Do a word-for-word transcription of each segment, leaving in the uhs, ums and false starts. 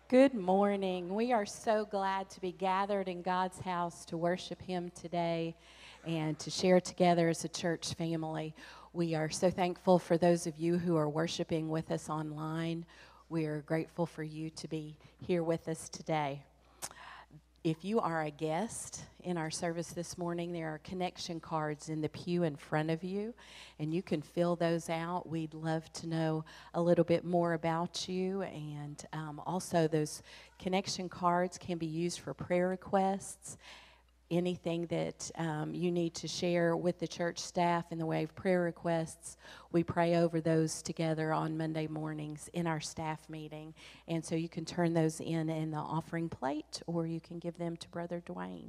Good morning. We are so glad to be gathered in God's house to worship Him today and to share together as a church family. We are so thankful for those of you who are worshiping with us online. We are grateful for you to be here with us today. If you are a guest in our service this morning, there are connection cards in the pew in front of you, and you can fill those out. We'd love to know a little bit more about you, and um, also those connection cards can be used for prayer requests. Anything that um, you need to share with the church staff in the way of prayer requests, we pray over those together on Monday mornings in our staff meeting. And so you can turn those in in the offering plate, or you can give them to Brother Dwayne.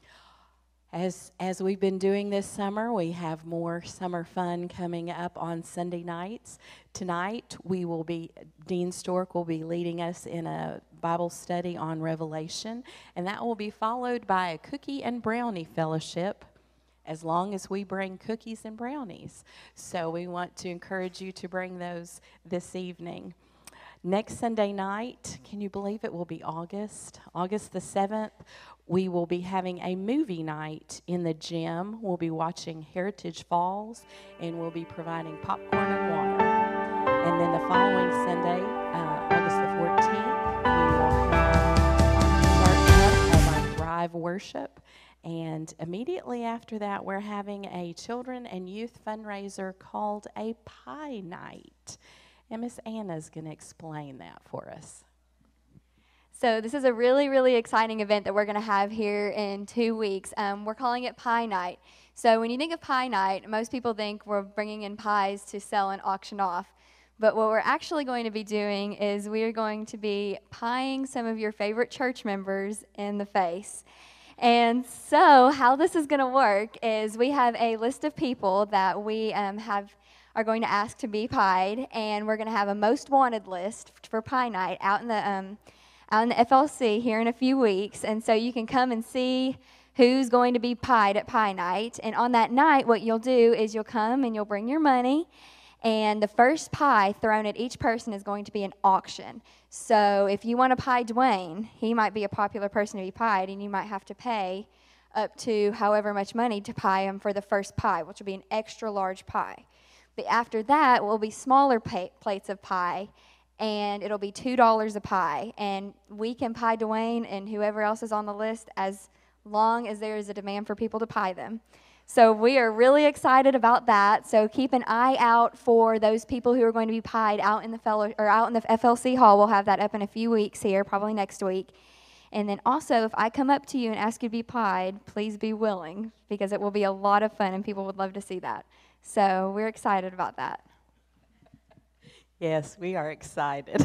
As as we've been doing this summer, we have more summer fun coming up on Sunday nights. Tonight, we will be, Dean Stork will be leading us in a Bible study on Revelation, and that will be followed by a cookie and brownie fellowship, as long as we bring cookies and brownies. So we want to encourage you to bring those this evening. Next Sunday night, can you believe it will be August? August the seventh, we will be having a movie night in the gym. We'll be watching Heritage Falls, and we'll be providing popcorn and water. And then the following Sunday, uh, August the fourteenth, we will have our start up of our Thrive Worship. And immediately after that, we're having a children and youth fundraiser called a Pie Night. And Miss Anna's going to explain that for us. So this is a really, really exciting event that we're going to have here in two weeks. Um, we're calling it Pie Night. So when you think of Pie Night, most people think we're bringing in pies to sell and auction off. But what we're actually going to be doing is we are going to be pieing some of your favorite church members in the face. And so how this is going to work is we have a list of people that we um, have are going to ask to be pied, and we're going to have a most wanted list for Pie Night out in the um, out in the F L C here in a few weeks. And so you can come and see who's going to be pied at Pie Night. And on that night, what you'll do is you'll come and you'll bring your money, and the first pie thrown at each person is going to be an auction. So if you want to pie Dwayne, he might be a popular person to be pied, and you might have to pay up to however much money to pie him for the first pie, which will be an extra large pie. But after that will be smaller pa- plates of pie, and it'll be two dollars a pie. And we can pie Dwayne and whoever else is on the list as long as there is a demand for people to pie them. So we are really excited about that. So keep an eye out for those people who are going to be pied out in the fellow or out in the F L C hall. We'll have that up in a few weeks here, probably next week. And then also, if I come up to you and ask you to be pied, please be willing, because it will be a lot of fun and people would love to see that. So we're excited about that. Yes, we are excited.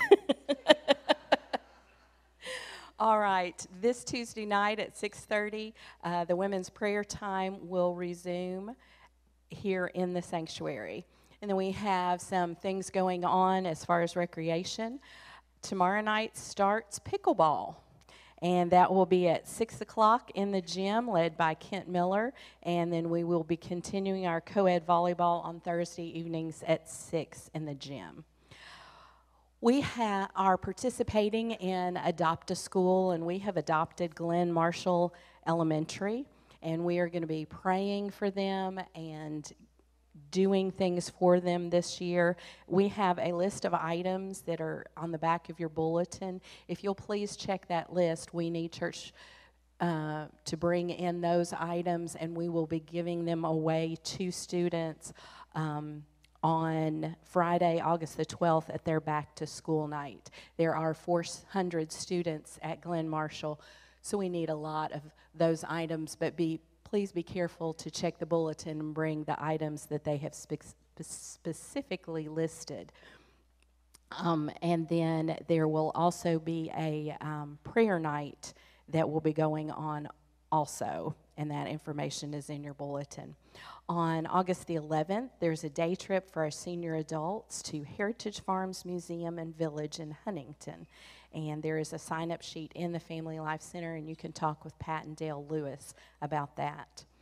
All right, this Tuesday night at six thirty, uh, the women's prayer time will resume here in the sanctuary. And then we have some things going on as far as recreation. Tomorrow night starts pickleball. And that will be at six o'clock in the gym, led by Kent Miller. And then we will be continuing our co-ed volleyball on Thursday evenings at six in the gym. We ha- are participating in Adopt a School, and we have adopted Glen Marshall Elementary. And we are going to be praying for them and doing things for them this year. We have a list of items that are on the back of your bulletin. If you'll please check that list, we need church uh, to bring in those items, and we will be giving them away to students um, on Friday, August the twelfth, at their back-to-school night. There are four hundred students at Glen Marshall, so we need a lot of those items, but be please be careful to check the bulletin and bring the items that they have spe- specifically listed. Um, and then there will also be a um, prayer night that will be going on also, and that information is in your bulletin. On August the eleventh, there's a day trip for our senior adults to Heritage Farms Museum and Village in Huntington. And there is a sign-up sheet in the Family Life Center, and you can talk with Pat and Dale Lewis about that.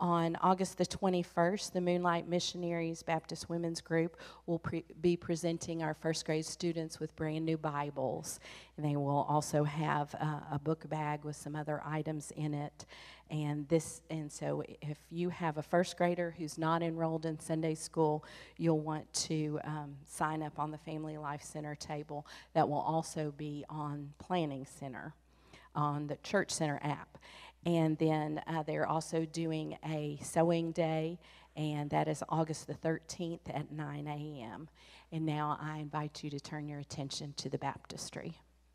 On August the twenty-first, the Moonlight Missionaries Baptist Women's Group will pre- be presenting our first grade students with brand new Bibles. And they will also have uh, a book bag with some other items in it. And this, and so if you have a first grader who's not enrolled in Sunday school, you'll want to um, sign up on the Family Life Center table. That will also be on Planning Center, on the Church Center app. And then uh, they're also doing a sewing day, and that is August the thirteenth at nine a.m. And now I invite you to turn your attention to the baptistry.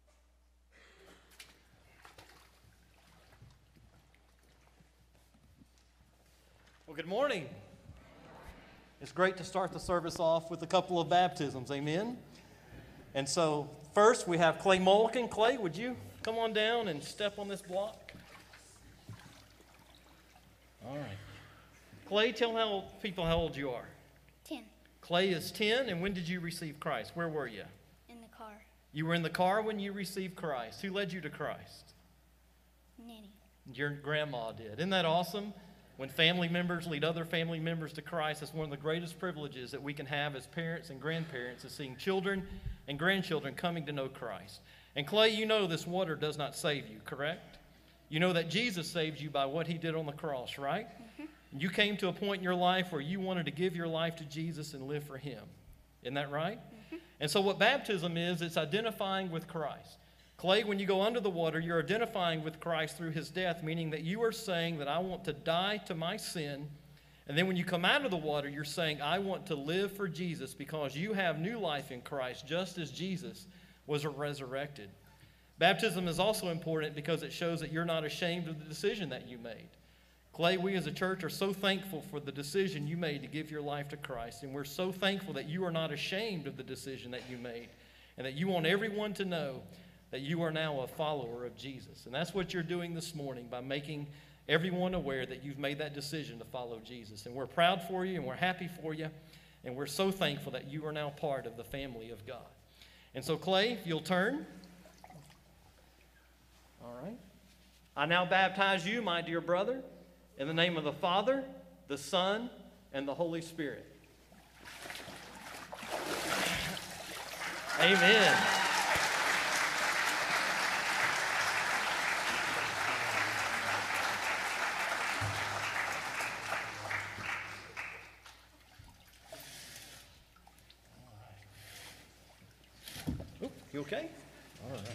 Well, good morning. It's great to start the service off with a couple of baptisms, amen? And so first we have Clay Mulligan. Clay, would you come on down and step on this block? All right. Clay, tell how people how old you are. Ten. Clay is ten, and when did you receive Christ? Where were you? In the car. You were in the car when you received Christ. Who led you to Christ? Nanny. Your grandma did. Isn't that awesome? When family members lead other family members to Christ, it's one of the greatest privileges that we can have as parents and grandparents, is seeing children and grandchildren coming to know Christ. And Clay, you know this water does not save you, correct? You know that Jesus saved you by what he did on the cross, right? Mm-hmm. You came to a point in your life where you wanted to give your life to Jesus and live for him. Isn't that right? Mm-hmm. And so what baptism is, it's identifying with Christ. Clay, when you go under the water, you're identifying with Christ through his death, meaning that you are saying that I want to die to my sin. And then when you come out of the water, you're saying, I want to live for Jesus, because you have new life in Christ, just as Jesus was resurrected. Baptism is also important because it shows that you're not ashamed of the decision that you made. Clay, we as a church are so thankful for the decision you made to give your life to Christ. And we're so thankful that you are not ashamed of the decision that you made, and that you want everyone to know that you are now a follower of Jesus. And that's what you're doing this morning by making everyone aware that you've made that decision to follow Jesus. And we're proud for you, and we're happy for you, and we're so thankful that you are now part of the family of God. And so, Clay, if you'll turn. All right. I now baptize you, my dear brother, in the name of the Father, the Son, and the Holy Spirit. Amen. You okay? All right.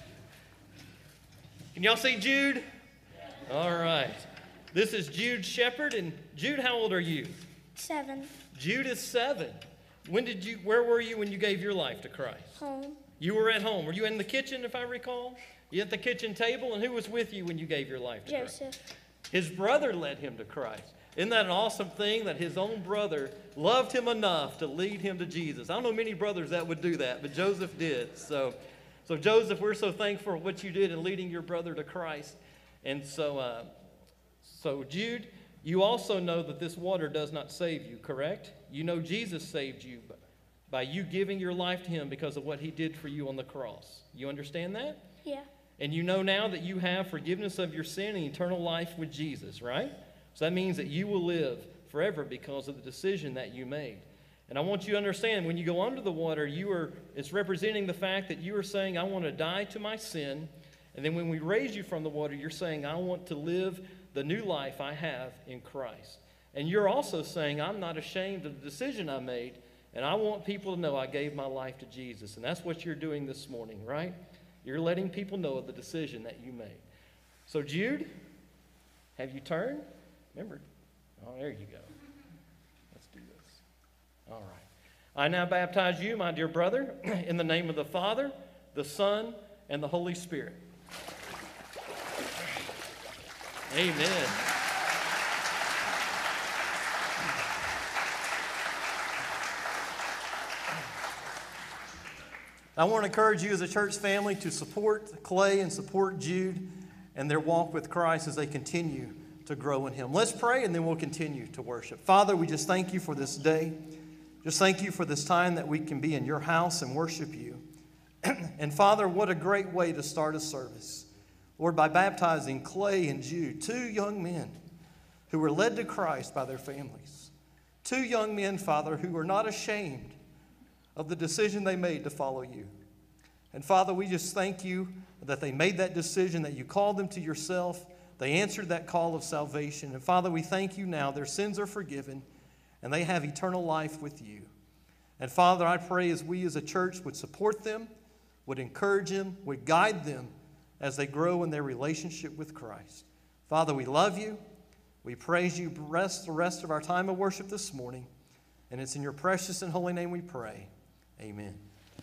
Can y'all see Jude? All right. This is Jude Shepherd. And Jude, how old are you? Seven. Jude is seven. When did you, where were you when you gave your life to Christ? Home. You were at home. Were you in the kitchen, if I recall? You at the kitchen table? And who was with you when you gave your life to Christ? Joseph. His brother led him to Christ. Isn't that an awesome thing that his own brother loved him enough to lead him to Jesus? I don't know many brothers that would do that, but Joseph did. So, so Joseph, we're so thankful for what you did in leading your brother to Christ. And so, uh, so Jude, you also know that this water does not save you, correct? You know Jesus saved you by you giving your life to him because of what he did for you on the cross. You understand that? Yeah. And you know now that you have forgiveness of your sin and eternal life with Jesus, right? So that means that you will live forever because of the decision that you made. And I want you to understand, when you go under the water, you are, it's representing the fact that you are saying, I want to die to my sin. And then when we raise you from the water, you're saying, I want to live the new life I have in Christ. And you're also saying, I'm not ashamed of the decision I made, and I want people to know I gave my life to Jesus. And that's what you're doing this morning, right? You're letting people know of the decision that you made. So Jude, have you turned? Remember, oh, there you go. Let's do this. All right. I now baptize you, my dear brother, in the name of the Father, the Son, and the Holy Spirit. Amen. I want to encourage you as a church family to support Clay and support Jude and their walk with Christ as they continue to grow in him. Let's pray, and then we'll continue to worship. Father, we just thank you for this day. Just thank you for this time that we can be in your house and worship you. And Father, what a great way to start a service. Lord, by baptizing Clay and Jude, two young men who were led to Christ by their families. Two young men, Father, who are not ashamed of the decision they made to follow you. And Father, we just thank you that they made that decision, that you called them to yourself. They answered that call of salvation. And Father, we thank you now. Their sins are forgiven, and they have eternal life with you. And Father, I pray as we as a church would support them, would encourage them, would guide them as they grow in their relationship with Christ. Father, we love you. We praise you. Rest the rest of our time of worship this morning. And it's in your precious and holy name we pray. Amen.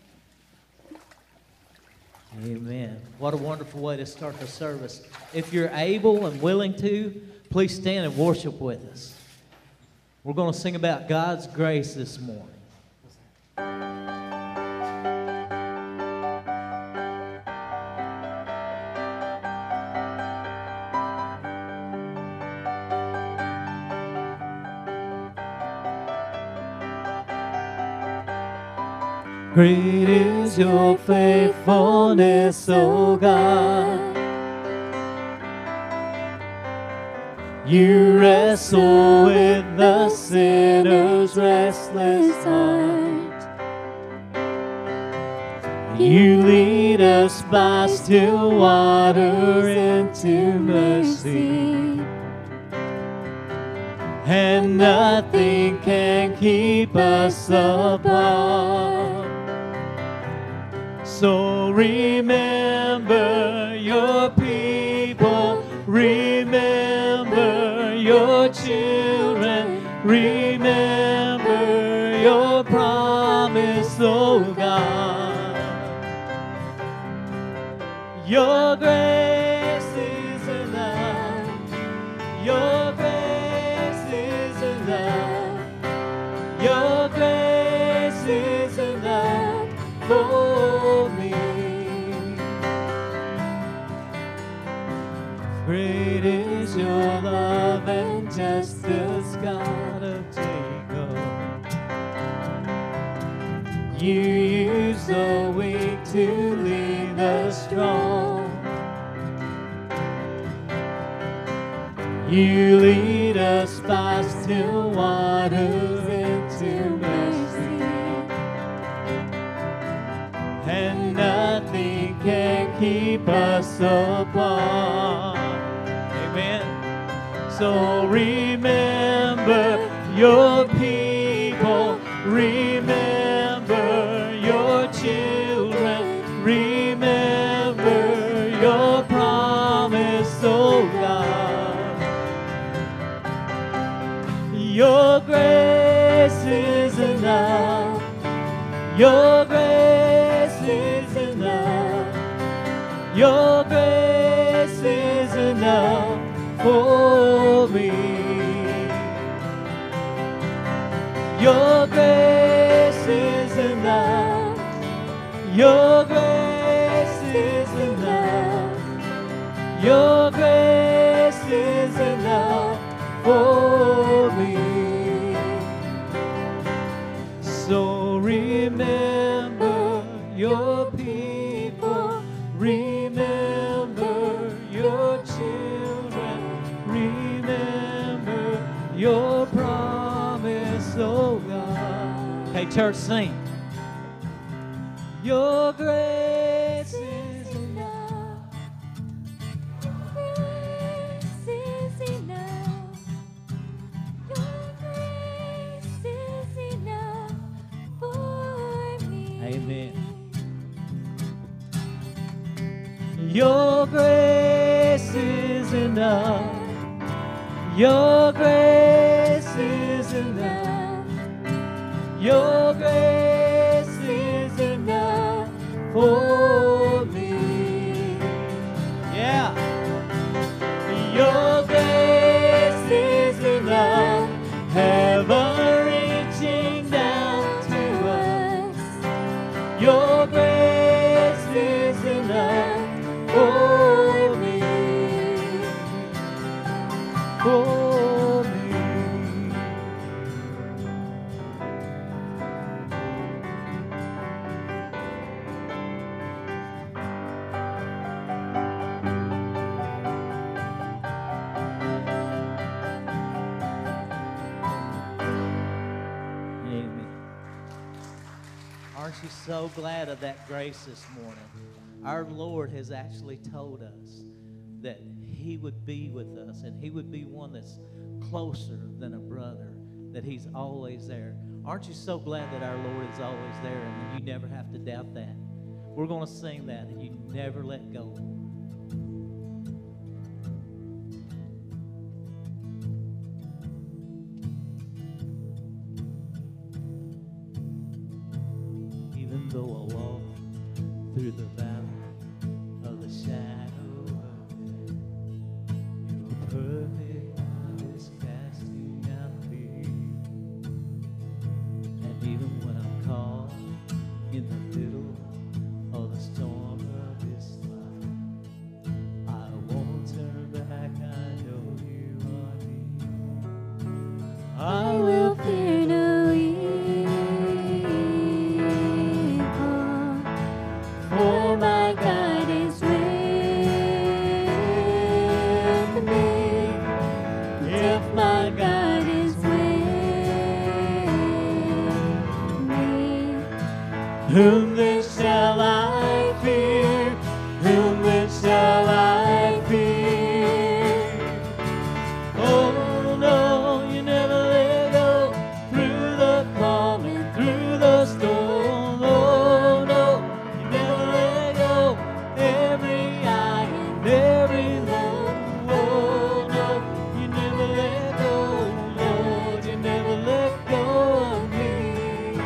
Amen. What a wonderful way to start the service. If you're able and willing to, please stand and worship with us. We're going to sing about God's grace this morning. Great is your faithfulness, O God. You wrestle with the sinner's restless heart. You lead us by still water into mercy, and nothing can keep us apart. So remember your people, remember your children, remember your promise, oh God. Your grace is enough, your grace is enough, your grace is enough for me. Great is your love and justice, God of Jacob. You use the weak to lead the strong. You lead us by still waters into mercy, and nothing can keep us apart. Amen. So remember your people, remember your children, remember your promise, oh God. Your grace is enough, your grace is enough, your grace is enough for me. Your grace is enough, your grace is enough, your grace is enough for me. So remember your people, remember your children, remember your promise, oh God. Hey, church, sing. Your grace is enough. Grace is enough. Your grace is enough for me. Amen. Your grace is enough. Your grace is enough. Your grace is enough for me. Yeah. Your grace is enough. Ever reaching down to us. Your grace is enough for me. For me. Aren't you so glad of that grace this morning? Our Lord has actually told us that He would be with us, and He would be one that's closer than a brother, that He's always there. Aren't you so glad that our Lord is always there, and you never have to doubt that? We're going to sing that, and you never let go. Even though I walk through the valley of the shadow of death, your perfect love is casting out fear. And even when I'm caught in the middle of the storm of this life, I won't turn back, I know you are near. I will fear no evil, for my God is with me. If my God is with me, whom then shall I fear? Whom then shall I fear? Oh no, you never let go through the calm and through the storm. Oh no, you never let go every eye and every low. Oh no, you never let go, Lord, you never let go of me.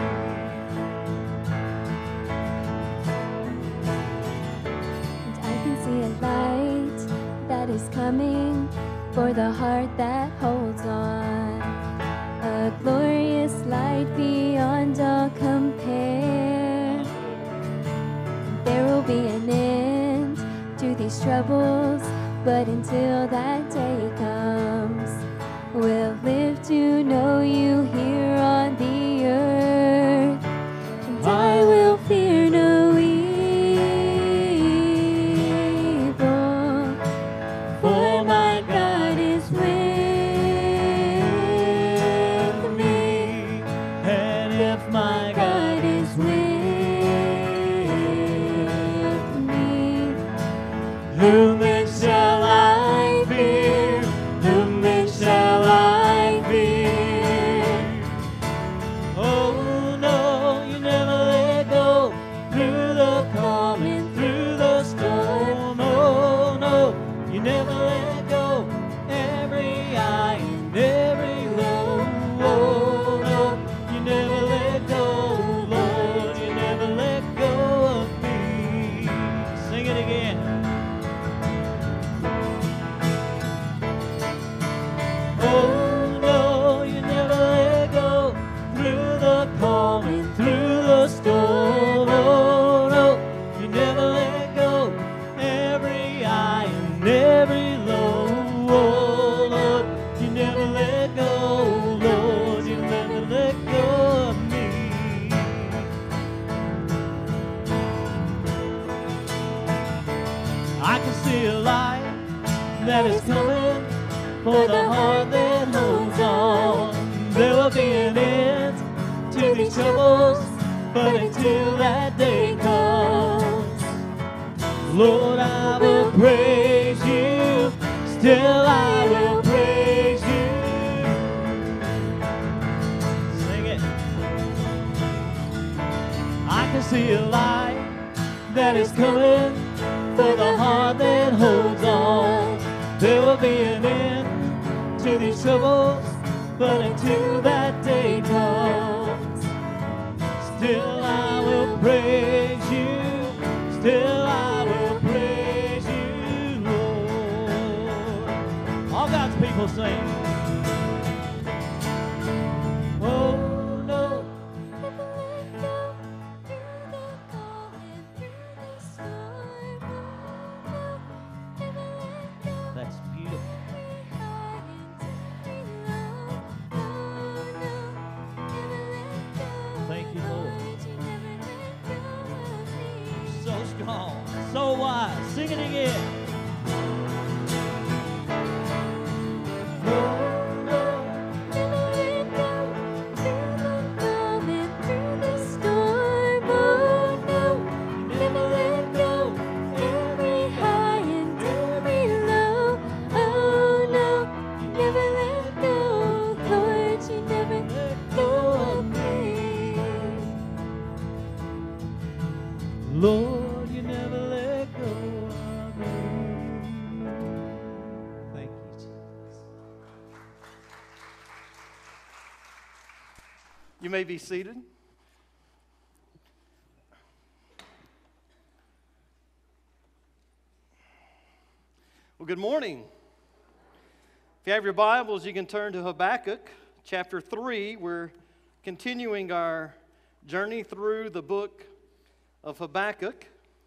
And I can see a light that is coming for the heart that holds on. A glorious light beyond all compare. There will be an end to these troubles, but until that day comes, we'll live to know you here on the earth. And I will fear no evil, for my God is with me. And if my God is with me. whom then shall I fear? Whom then shall I fear? Oh no, you never let go through the calm and through the storm. Oh no, you never let go every eye and every low. Oh no, you never let go, Lord, you never let go of me. Sing it again. Oh no, you never let go through the calm and through the storm. Oh no, you never let go every eye and every low. Oh Lord, you never let go, Lord, you never let go of me. I can see a light that is coming for the heart that holds on. There will be an end to these troubles, but until that day comes, Lord, I will praise you, still I will praise you. Sing it. I can see a light that is coming for the heart that holds on. There will be an end to these troubles, but until that day comes, still I will praise you, still I will praise you, Lord. All God's people sing. Oh no, Never let go through the calm and through the storm. Oh no, never let go. that's beautiful. Every high and every low. Oh no, never let go. Thank you, Lord. You never let go of me. So strong, so wise. Sing it again. Oh no, Never let go through the calm and through the storm. You may be seated. Well, good morning. If you have your Bibles, you can turn to Habakkuk chapter three. We're continuing our journey through the book of Habakkuk.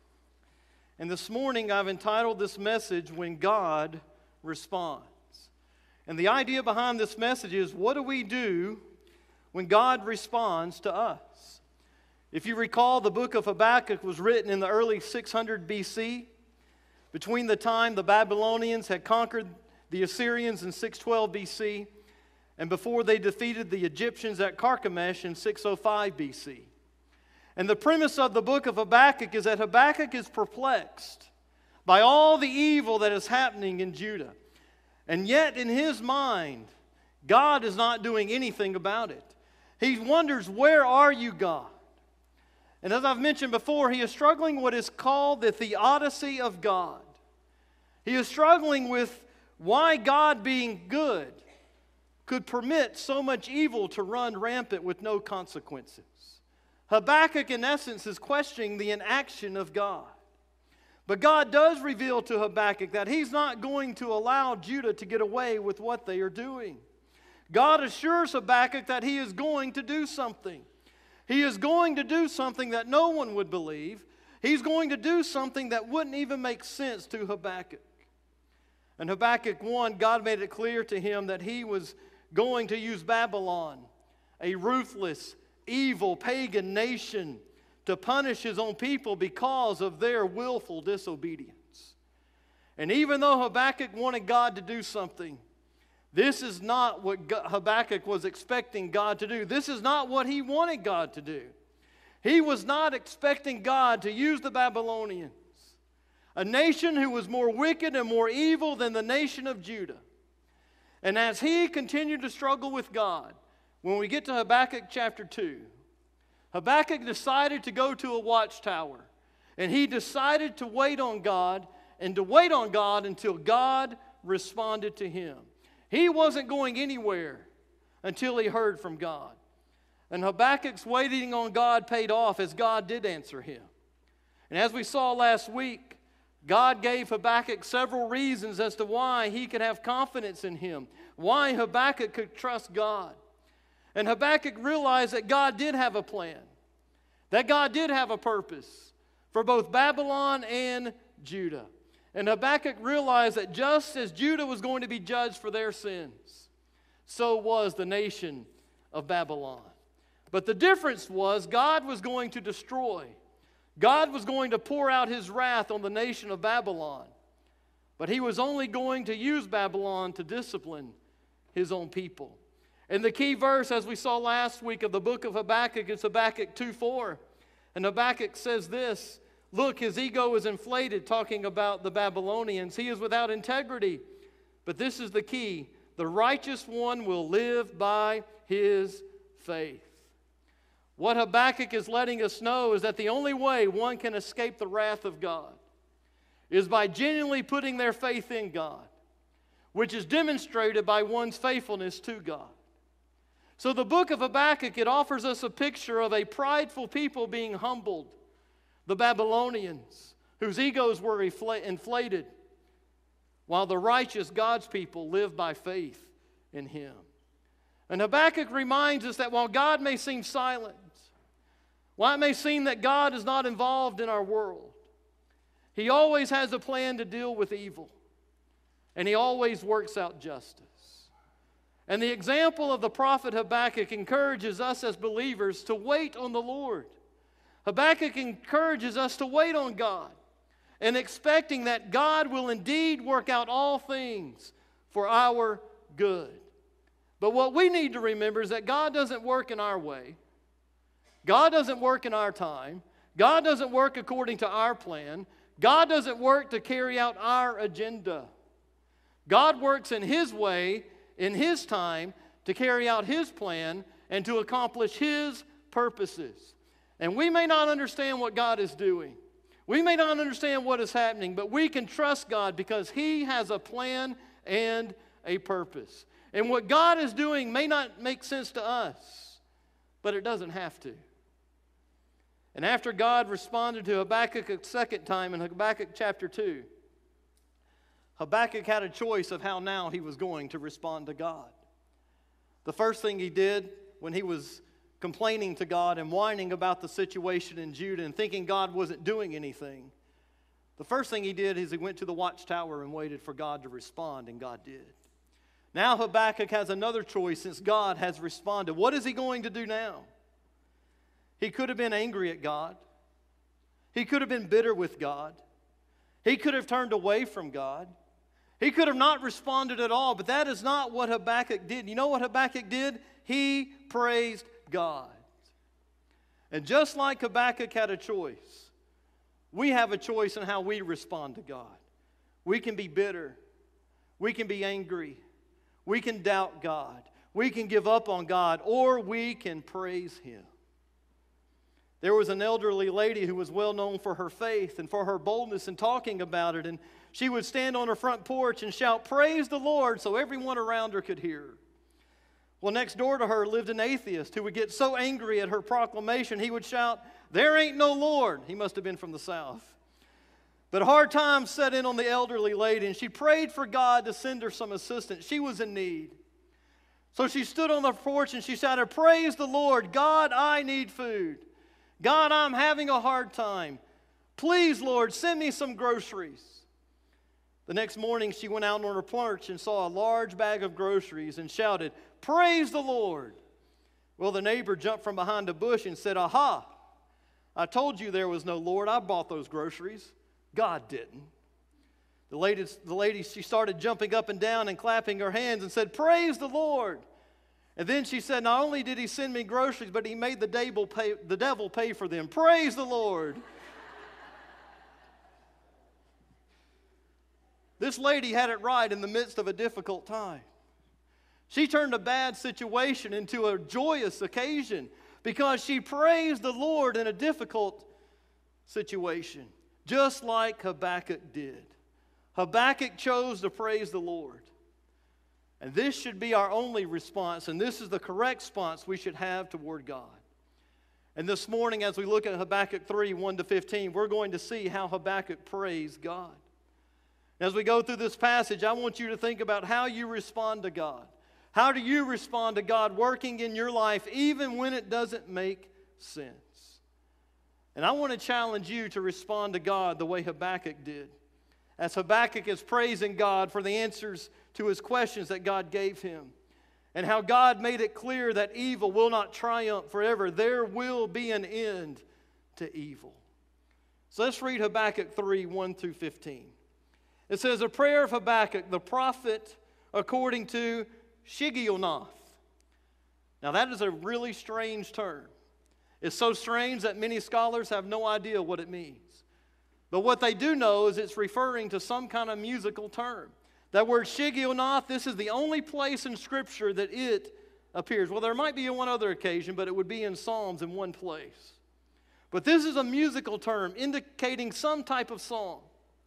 And this morning I've entitled this message, When God Responds. And the idea behind this message is, what do we do when God responds to us? If you recall, the book of Habakkuk was written in the early six hundred B C, between the time the Babylonians had conquered the Assyrians in six twelve B C and before they defeated the Egyptians at Carchemish in six oh five B C. And the premise of the book of Habakkuk is that Habakkuk is perplexed by all the evil that is happening in Judah. And yet in his mind, God is not doing anything about it. He wonders, where are you, God? And as I've mentioned before, he is struggling with what is called the theodicy of God. He is struggling with why God, being good, could permit so much evil to run rampant with no consequences. Habakkuk, in essence, is questioning the inaction of God. But God does reveal to Habakkuk that he's not going to allow Judah to get away with what they are doing. God assures Habakkuk that he is going to do something. He is going to do something that no one would believe. He's going to do something that wouldn't even make sense to Habakkuk. In Habakkuk one, God made it clear to him that he was going to use Babylon, a ruthless, evil, pagan nation, to punish his own people because of their willful disobedience. And even though Habakkuk wanted God to do something, this is not what Habakkuk was expecting God to do. This is not what he wanted God to do. He was not expecting God to use the Babylonians, a nation who was more wicked and more evil than the nation of Judah. And as he continued to struggle with God, when we get to Habakkuk chapter two, Habakkuk decided to go to a watchtower. And he decided to wait on God and to wait on God until God responded to him. He wasn't going anywhere until he heard from God. And Habakkuk's waiting on God paid off as God did answer him. And as we saw last week, God gave Habakkuk several reasons as to why he could have confidence in him, why Habakkuk could trust God. And Habakkuk realized that God did have a plan, that God did have a purpose for both Babylon and Judah. And Habakkuk realized that just as Judah was going to be judged for their sins, so was the nation of Babylon. But the difference was God was going to destroy. God was going to pour out his wrath on the nation of Babylon. But he was only going to use Babylon to discipline his own people. And the key verse, as we saw last week, of the book of Habakkuk is Habakkuk two four. And Habakkuk says this, look, his ego is inflated, talking about the Babylonians. He is without integrity. But this is the key. The righteous one will live by his faith. What Habakkuk is letting us know is that the only way one can escape the wrath of God is by genuinely putting their faith in God, which is demonstrated by one's faithfulness to God. So the book of Habakkuk, it offers us a picture of a prideful people being humbled, the Babylonians, whose egos were inflated, while the righteous God's people live by faith in him. And Habakkuk reminds us that while God may seem silent, while it may seem that God is not involved in our world, he always has a plan to deal with evil, and he always works out justice. And the example of the prophet Habakkuk encourages us as believers to wait on the Lord. Habakkuk encourages us to wait on God and expecting that God will indeed work out all things for our good. But what we need to remember is that God doesn't work in our way. God doesn't work in our time. God doesn't work according to our plan. God doesn't work to carry out our agenda. God works in his way, in his time, to carry out his plan and to accomplish his purposes. And we may not understand what God is doing. We may not understand what is happening, but we can trust God because he has a plan and a purpose. And what God is doing may not make sense to us, but it doesn't have to. And after God responded to Habakkuk a second time in Habakkuk chapter two, Habakkuk had a choice of how now he was going to respond to God. The first thing he did when he was complaining to God and whining about the situation in Judah and thinking God wasn't doing anything, the first thing he did is he went to the watchtower and waited for God to respond, and God did. Now Habakkuk has another choice since God has responded. What is he going to do now? He could have been angry at God. He could have been bitter with God. He could have turned away from God. He could have not responded at all, but that is not what Habakkuk did. You know what Habakkuk did? He praised God. And just like Habakkuk had a choice, we have a choice in how we respond to God. We can be bitter. We can be angry. We can doubt God. We can give up on God, or we can praise Him. There was an elderly lady who was well known for her faith and for her boldness in talking about it, and she would stand on her front porch and shout, "Praise the Lord," so everyone around her could hear her. Well, next door to her lived an atheist who would get so angry at her proclamation, he would shout, "There ain't no Lord." He must have been from the South. But hard times set in on the elderly lady, and she prayed for God to send her some assistance. She was in need. So she stood on the porch and she shouted, "Praise the Lord. God, I need food. God, I'm having a hard time. Please, Lord, send me some groceries." The next morning, she went out on her porch and saw a large bag of groceries and shouted, "Praise the Lord." Well, the neighbor jumped from behind a bush and said, "Aha, I told you there was no Lord. I bought those groceries. God didn't." The lady, the lady, she started jumping up and down and clapping her hands and said, "Praise the Lord." And then she said, "Not only did He send me groceries, but He made the devil pay, the devil pay for them. Praise the Lord." This lady had it right in the midst of a difficult time. She turned a bad situation into a joyous occasion because she praised the Lord in a difficult situation, just like Habakkuk did. Habakkuk chose to praise the Lord. And this should be our only response, and this is the correct response we should have toward God. And this morning, as we look at Habakkuk three, one to fifteen, we're going to see how Habakkuk praised God. As we go through this passage, I want you to think about how you respond to God. How do you respond to God working in your life even when it doesn't make sense? And I want to challenge you to respond to God the way Habakkuk did. As Habakkuk is praising God for the answers to his questions that God gave him, and how God made it clear that evil will not triumph forever. There will be an end to evil. So let's read Habakkuk three, one through fifteen. It says, "A prayer of Habakkuk, the prophet, according to Shigionoth." Now that is a really strange term. It's so strange that many scholars have no idea what it means. But what they do know is it's referring to some kind of musical term. That word Shigionoth, this is the only place in Scripture that it appears. Well, there might be one other occasion, but it would be in Psalms in one place. But this is a musical term indicating some type of song.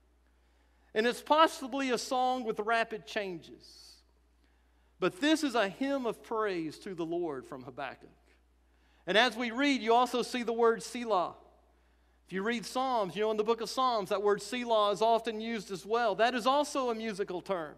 And it's possibly a song with rapid changes. But this is a hymn of praise to the Lord from Habakkuk. And as we read, you also see the word Selah. If you read Psalms, you know in the book of Psalms, that word Selah is often used as well. That is also a musical term,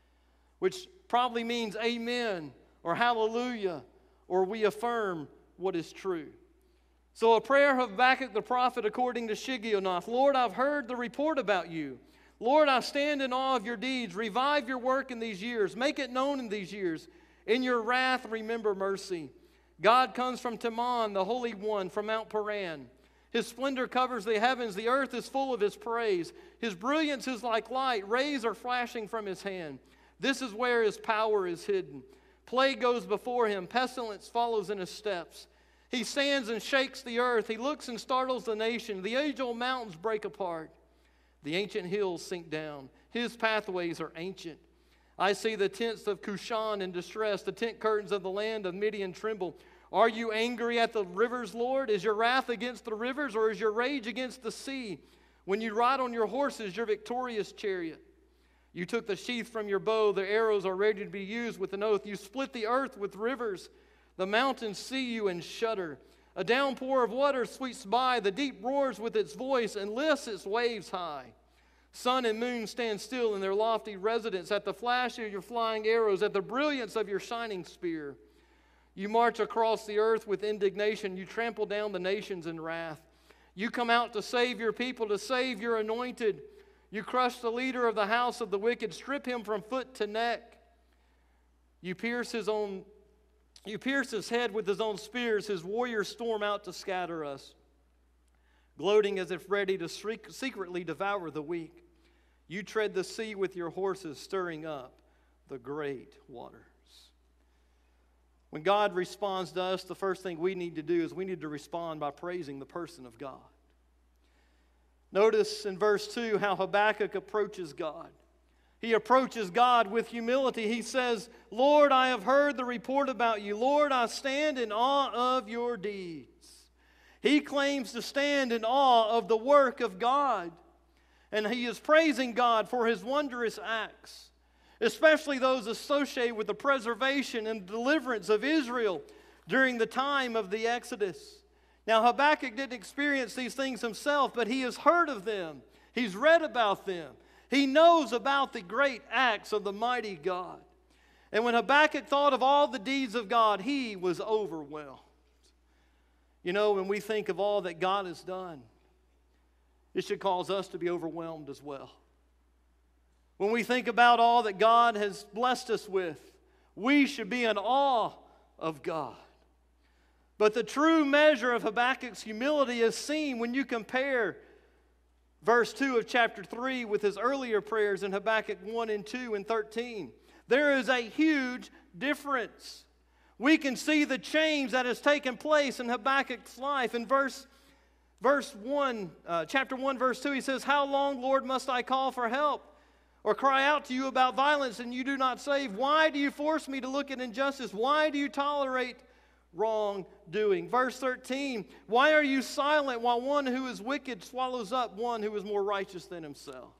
which probably means amen or hallelujah or we affirm what is true. So a prayer of Habakkuk the prophet according to Shigionoth. "Lord, I've heard the report about you. Lord, I stand in awe of your deeds. Revive your work in these years. Make it known in these years. In your wrath, remember mercy. God comes from Teman, the Holy One, from Mount Paran. His splendor covers the heavens. The earth is full of His praise. His brilliance is like light. Rays are flashing from His hand. This is where His power is hidden. Plague goes before Him. Pestilence follows in His steps. He stands and shakes the earth. He looks and startles the nation. The age-old mountains break apart. The ancient hills sink down. His pathways are ancient. I see the tents of Cushan in distress. The tent curtains of the land of Midian tremble. Are you angry at the rivers, Lord? Is your wrath against the rivers, or is your rage against the sea? When you ride on your horses, your victorious chariot. You took the sheath from your bow. The arrows are ready to be used with an oath. You split the earth with rivers. The mountains see you and shudder. A downpour of water sweeps by. The deep roars with its voice and lifts its waves high. Sun and moon stand still in their lofty residence at the flash of your flying arrows, at the brilliance of your shining spear. You march across the earth with indignation. You trample down the nations in wrath. You come out to save your people, to save your anointed. You crush the leader of the house of the wicked, strip him from foot to neck. You pierce his own, you pierce his head with his own spears. His warriors storm out to scatter us, gloating as if ready to secretly devour the weak. You tread the sea with your horses, stirring up the great waters. When God responds to us, the first thing we need to do is we need to respond by praising the person of God. Notice in verse two how Habakkuk approaches God. He approaches God with humility. He says, Lord, I have heard the report about you. Lord, I stand in awe of your deeds. He claims to stand in awe of the work of God. And he is praising God for his wondrous acts, especially those associated with the preservation and deliverance of Israel during the time of the Exodus. Now, Habakkuk didn't experience these things himself, but he has heard of them. He's read about them. He knows about the great acts of the mighty God. And when Habakkuk thought of all the deeds of God, he was overwhelmed. You know, when we think of all that God has done, it should cause us to be overwhelmed as well. When we think about all that God has blessed us with, we should be in awe of God. But the true measure of Habakkuk's humility is seen when you compare verse two of chapter three with his earlier prayers in Habakkuk one and two and thirteen. There is a huge difference. We can see the change that has taken place in Habakkuk's life. In verse, verse one, uh, chapter one, verse two, he says, How long, Lord, must I call for help? Or cry out to you about violence and you do not save? Why do you force me to look at injustice? Why do you tolerate wrongdoing? Verse thirteen, why are you silent while one who is wicked swallows up one who is more righteous than himself?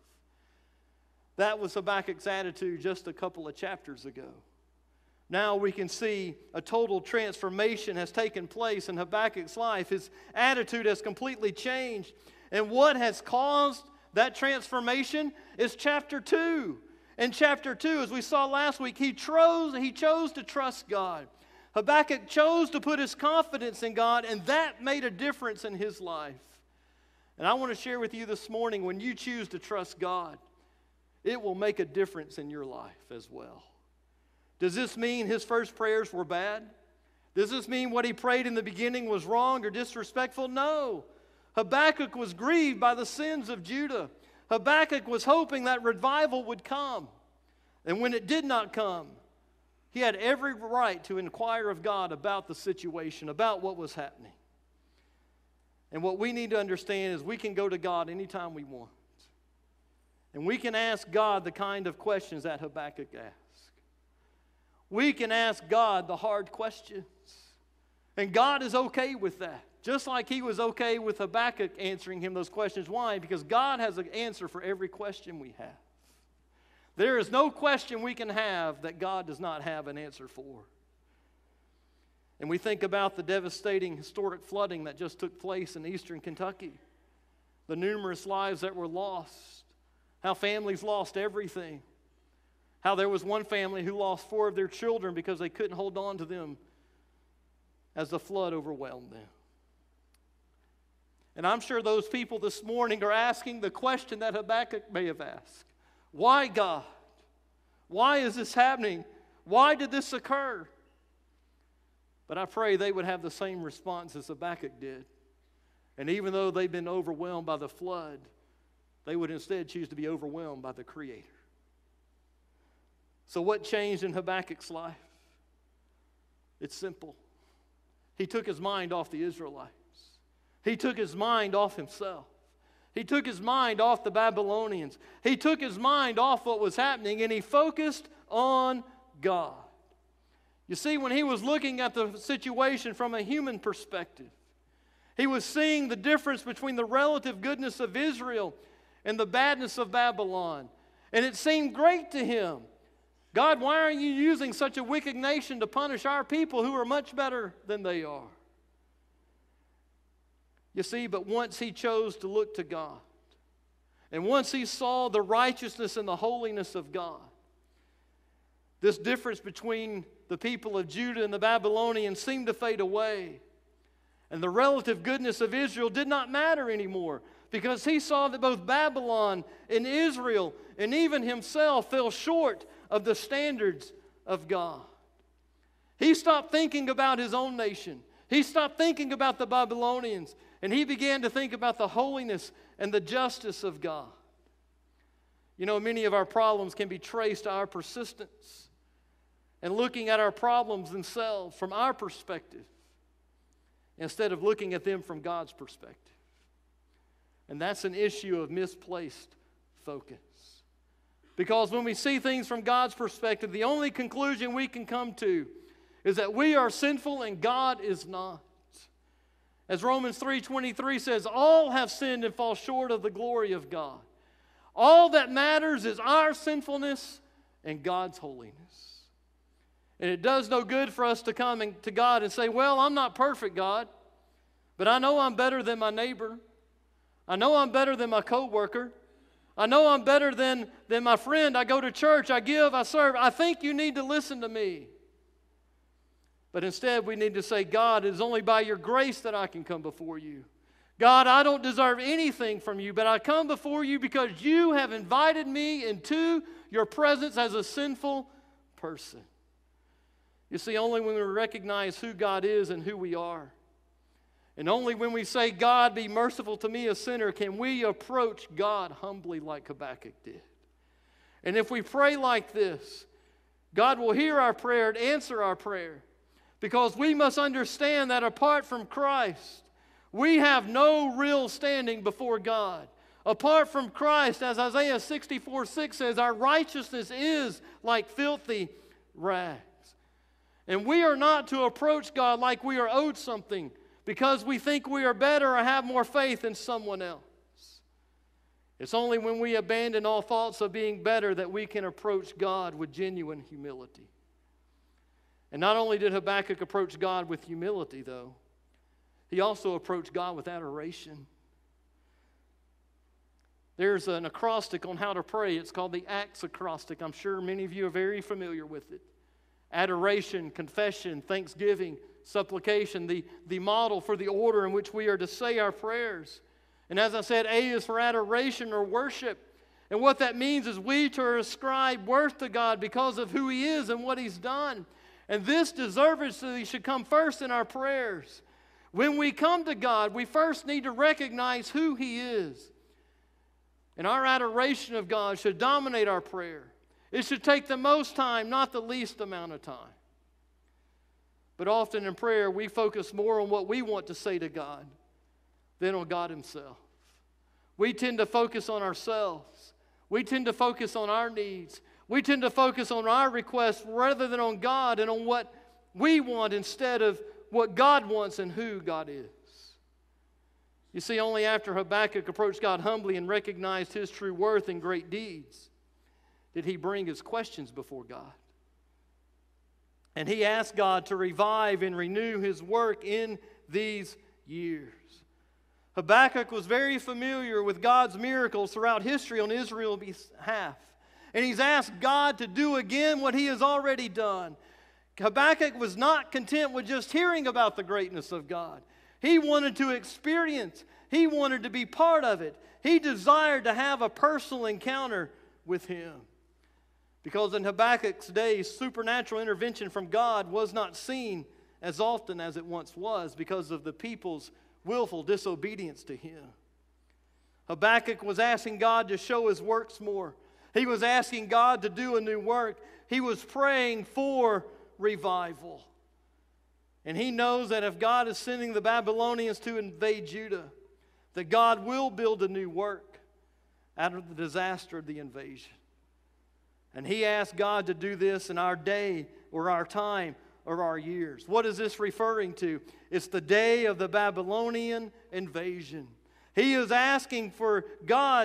That was Habakkuk's attitude just a couple of chapters ago. Now we can see a total transformation has taken place in Habakkuk's life. His attitude has completely changed. And what has caused that transformation is chapter two. In chapter two, as we saw last week, he chose, he chose to trust God. Habakkuk chose to put his confidence in God, and that made a difference in his life. And I want to share with you this morning, when you choose to trust God, it will make a difference in your life as well. Does this mean his first prayers were bad? Does this mean what he prayed in the beginning was wrong or disrespectful? No. Habakkuk was grieved by the sins of Judah. Habakkuk was hoping that revival would come. And when it did not come, he had every right to inquire of God about the situation, about what was happening. And what we need to understand is we can go to God anytime we want. And we can ask God the kind of questions that Habakkuk asked. We can ask God the hard questions. And God is okay with that. Just like he was okay with Habakkuk answering him those questions. Why? Because God has an answer for every question we have. There is no question we can have that God does not have an answer for. And we think about the devastating historic flooding that just took place in eastern Kentucky. The numerous lives that were lost. How families lost everything. How there was one family who lost four of their children because they couldn't hold on to them as the flood overwhelmed them. And I'm sure those people this morning are asking the question that Habakkuk may have asked. Why, God? Why is this happening? Why did this occur? But I pray they would have the same response as Habakkuk did. And even though they've been overwhelmed by the flood, they would instead choose to be overwhelmed by the Creator. So what changed in Habakkuk's life? It's simple. He took his mind off the Israelites. He took his mind off himself. He took his mind off the Babylonians. He took his mind off what was happening, and he focused on God. You see, when he was looking at the situation from a human perspective, he was seeing the difference between the relative goodness of Israel and the badness of Babylon. And it seemed great to him. God, why are you using such a wicked nation to punish our people who are much better than they are? You see, but once he chose to look to God, and once he saw the righteousness and the holiness of God, this difference between the people of Judah and the Babylonians seemed to fade away. And the relative goodness of Israel did not matter anymore, because he saw that both Babylon and Israel and even himself fell short of the standards of God. He stopped thinking about his own nation. He stopped thinking about the Babylonians, and he began to think about the holiness and the justice of God. You know, many of our problems can be traced to our persistence and looking at our problems themselves from our perspective instead of looking at them from God's perspective. And that's an issue of misplaced focus. Because when we see things from God's perspective, the only conclusion we can come to is that we are sinful and God is not. As Romans three twenty-three says, all have sinned and fall short of the glory of God. All that matters is our sinfulness and God's holiness. And it does no good for us to come to God and say, well, I'm not perfect, God, but I know I'm better than my neighbor. I know I'm better than my coworker. I know I'm better than, than my friend. I go to church, I give, I serve. I think you need to listen to me. But instead, we need to say, God, it is only by your grace that I can come before you. God, I don't deserve anything from you, but I come before you because you have invited me into your presence as a sinful person. You see, only when we recognize who God is and who we are, and only when we say, God, be merciful to me, a sinner, can we approach God humbly like Habakkuk did. And if we pray like this, God will hear our prayer and answer our prayer, because we must understand that apart from Christ, we have no real standing before God. Apart from Christ, as Isaiah sixty-four six says, our righteousness is like filthy rags. And we are not to approach God like we are owed something because we think we are better or have more faith than someone else. It's only when we abandon all thoughts of being better that we can approach God with genuine humility. And not only did Habakkuk approach God with humility, though, he also approached God with adoration. There's an acrostic on how to pray. It's called the Acts acrostic. I'm sure many of you are very familiar with it. Adoration, confession, thanksgiving, supplication, the, the model for the order in which we are to say our prayers. And as I said, A is for adoration or worship. And what that means is we to ascribe worth to God because of who He is and what He's done. And this deservedly should come first in our prayers. When we come to God, we first need to recognize who He is. And our adoration of God should dominate our prayer. It should take the most time, not the least amount of time. But often in prayer, we focus more on what we want to say to God than on God Himself. We tend to focus on ourselves. We tend to focus on our needs. We tend to focus on our requests rather than on God and on what we want instead of what God wants and who God is. You see, only after Habakkuk approached God humbly and recognized his true worth and great deeds did he bring his questions before God. And he asked God to revive and renew His work in these years. Habakkuk was very familiar with God's miracles throughout history on Israel's behalf. And he's asked God to do again what He has already done. Habakkuk was not content with just hearing about the greatness of God. He wanted to experience. He wanted to be part of it. He desired to have a personal encounter with Him. Because in Habakkuk's days, supernatural intervention from God was not seen as often as it once was because of the people's willful disobedience to Him. Habakkuk was asking God to show His works more. He was asking God to do a new work. He was praying for revival. And he knows that if God is sending the Babylonians to invade Judah, that God will build a new work out of the disaster of the invasion. And he asked God to do this in our day or our time or our years. What is this referring to? It's the day of the Babylonian invasion. He is asking for God to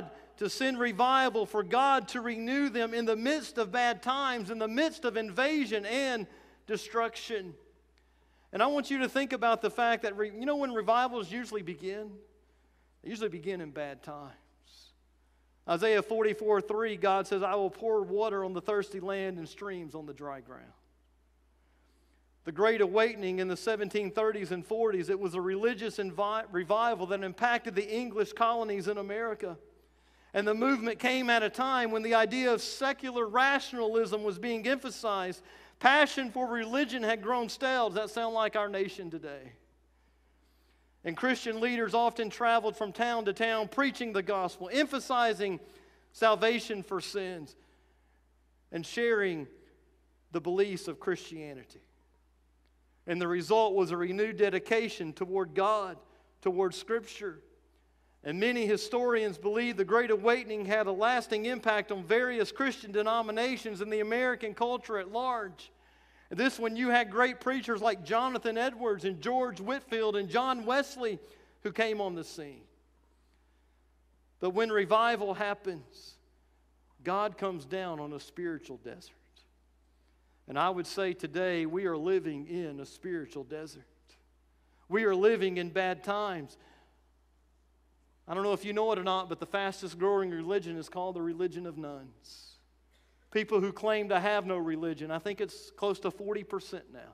to send revival, for God to renew them in the midst of bad times, in the midst of invasion and destruction. And I want you to think about the fact that, re, you know when revivals usually begin? They usually begin in bad times. Isaiah forty-four three, God says, I will pour water on the thirsty land and streams on the dry ground. The Great Awakening in the seventeen thirties and forties, it was a religious invi- revival that impacted the English colonies in America. And the movement came at a time when the idea of secular rationalism was being emphasized. Passion for religion had grown stale. Does that sound like our nation today? And Christian leaders often traveled from town to town preaching the gospel, emphasizing salvation for sins, and sharing the beliefs of Christianity. And the result was a renewed dedication toward God, toward Scripture. And many historians believe the Great Awakening had a lasting impact on various Christian denominations and the American culture at large. And this when you had great preachers like Jonathan Edwards and George Whitefield and John Wesley who came on the scene. But when revival happens, God comes down on a spiritual desert. And I would say today we are living in a spiritual desert. We are living in bad times. I don't know if you know it or not, but the fastest growing religion is called the religion of nuns. People who claim to have no religion. I think it's close to forty percent now.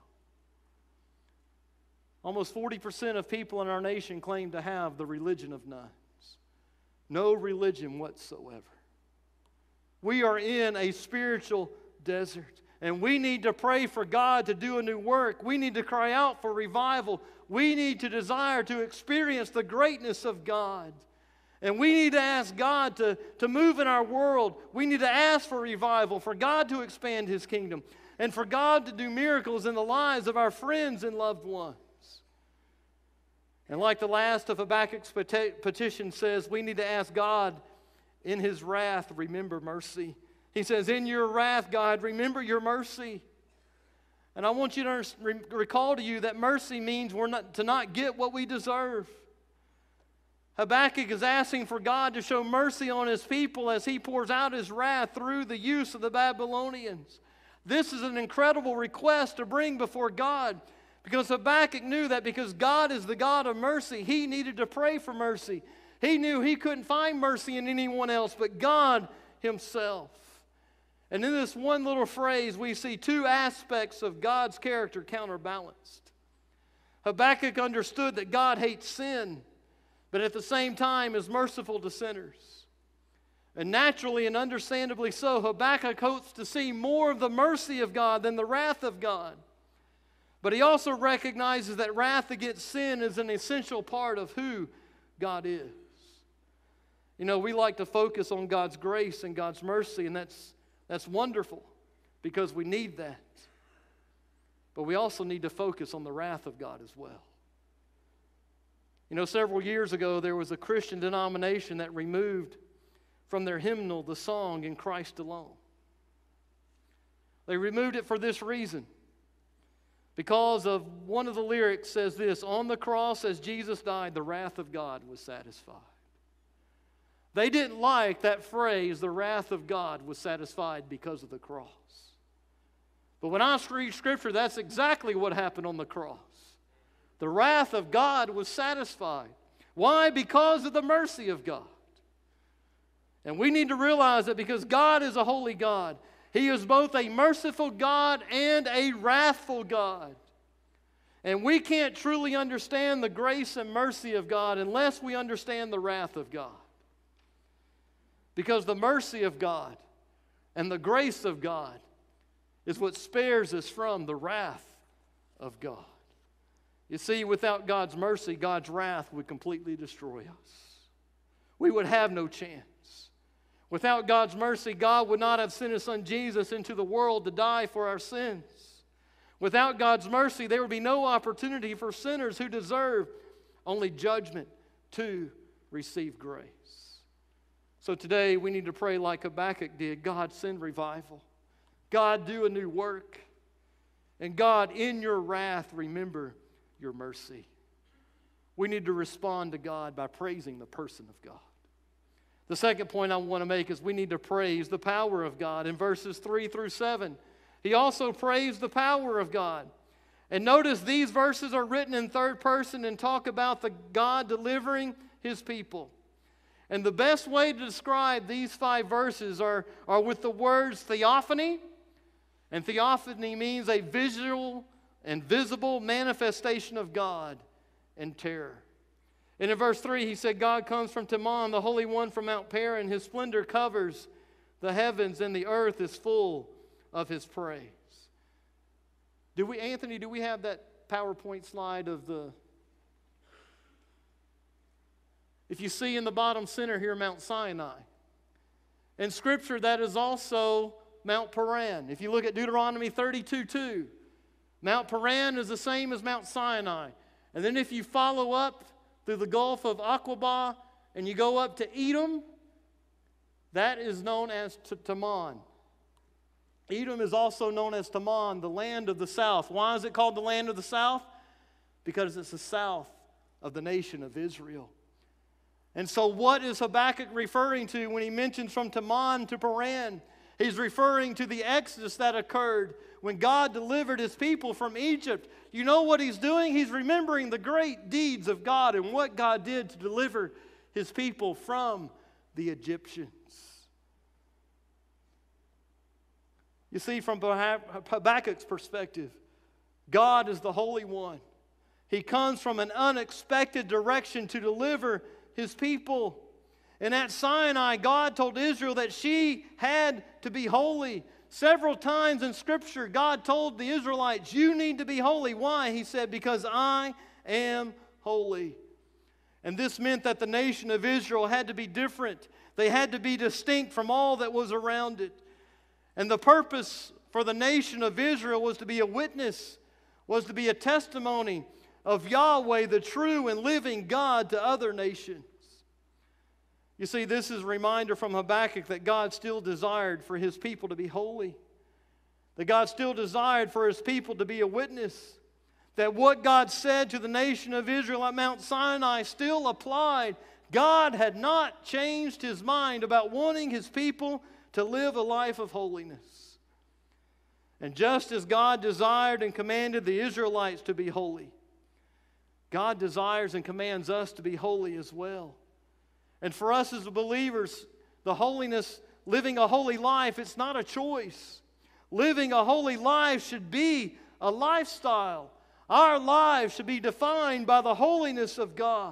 Almost forty percent of people in our nation claim to have the religion of nuns. No religion whatsoever. We are in a spiritual desert. And we need to pray for God to do a new work. We need to cry out for revival. We need to desire to experience the greatness of God. And we need to ask God to, to move in our world. We need to ask for revival, for God to expand His kingdom, and for God to do miracles in the lives of our friends and loved ones. And like the last of Habakkuk's petition says, we need to ask God in His wrath, remember mercy. He says, in your wrath, God, remember your mercy. And I want you to recall to you that mercy means we're not to not get what we deserve. Habakkuk is asking for God to show mercy on His people as he pours out His wrath through the use of the Babylonians. This is an incredible request to bring before God, because Habakkuk knew that because God is the God of mercy, he needed to pray for mercy. He knew he couldn't find mercy in anyone else but God Himself. And in this one little phrase, we see two aspects of God's character counterbalanced. Habakkuk understood that God hates sin, but at the same time is merciful to sinners. And naturally and understandably so, Habakkuk hopes to see more of the mercy of God than the wrath of God. But he also recognizes that wrath against sin is an essential part of who God is. You know, we like to focus on God's grace and God's mercy, and that's That's wonderful because we need that. But we also need to focus on the wrath of God as well. You know, several years ago, there was a Christian denomination that removed from their hymnal the song "In Christ Alone." They removed it for this reason. Because of one of the lyrics says this, on the cross as Jesus died, the wrath of God was satisfied. They didn't like that phrase, the wrath of God was satisfied because of the cross. But when I read Scripture, that's exactly what happened on the cross. The wrath of God was satisfied. Why? Because of the mercy of God. And we need to realize that because God is a holy God, He is both a merciful God and a wrathful God. And we can't truly understand the grace and mercy of God unless we understand the wrath of God. Because the mercy of God and the grace of God is what spares us from the wrath of God. You see, without God's mercy, God's wrath would completely destroy us. We would have no chance. Without God's mercy, God would not have sent His Son Jesus into the world to die for our sins. Without God's mercy, there would be no opportunity for sinners who deserve only judgment to receive grace. So today we need to pray like Habakkuk did. God, send revival. God, do a new work. And God, in your wrath, remember your mercy. We need to respond to God by praising the person of God. The second point I want to make is we need to praise the power of God. In verses three through seven, he also praised the power of God. And notice these verses are written in third person and talk about the God delivering his people. And the best way to describe these five verses are, are with the words theophany. And theophany means a visual and visible manifestation of God and terror. And in verse three, he said, God comes from Teman, the Holy One from Mount Paran. His splendor covers the heavens, and the earth is full of his praise. Do we, Anthony, do we have that PowerPoint slide of the... If you see in the bottom center here, Mount Sinai. In Scripture, that is also Mount Paran. If you look at Deuteronomy thirty-two two, Mount Paran is the same as Mount Sinai. And then if you follow up through the Gulf of Aqaba and you go up to Edom, that is known as Teman. Edom is also known as Teman, the land of the south. Why is it called the land of the south? Because it's the south of the nation of Israel. And so what is Habakkuk referring to when he mentions from Teman to Paran? He's referring to the exodus that occurred when God delivered his people from Egypt. You know what he's doing? He's remembering the great deeds of God and what God did to deliver his people from the Egyptians. You see, from Habakkuk's perspective, God is the Holy One. He comes from an unexpected direction to deliver his people. And at Sinai, God told Israel that she had to be holy. Several times in Scripture, God told the Israelites, you need to be holy. Why? He said, because I am holy. And this meant that the nation of Israel had to be different. They had to be distinct from all that was around it. And the purpose for the nation of Israel was to be a witness, was to be a testimony of Yahweh, the true and living God, to other nations. You see, this is a reminder from Habakkuk that God still desired for his people to be holy. That God still desired for his people to be a witness. That what God said to the nation of Israel at Mount Sinai still applied. God had not changed his mind about wanting his people to live a life of holiness. And just as God desired and commanded the Israelites to be holy, God desires and commands us to be holy as well. And for us as believers, the holiness, living a holy life, it's not a choice. Living a holy life should be a lifestyle. Our lives should be defined by the holiness of God.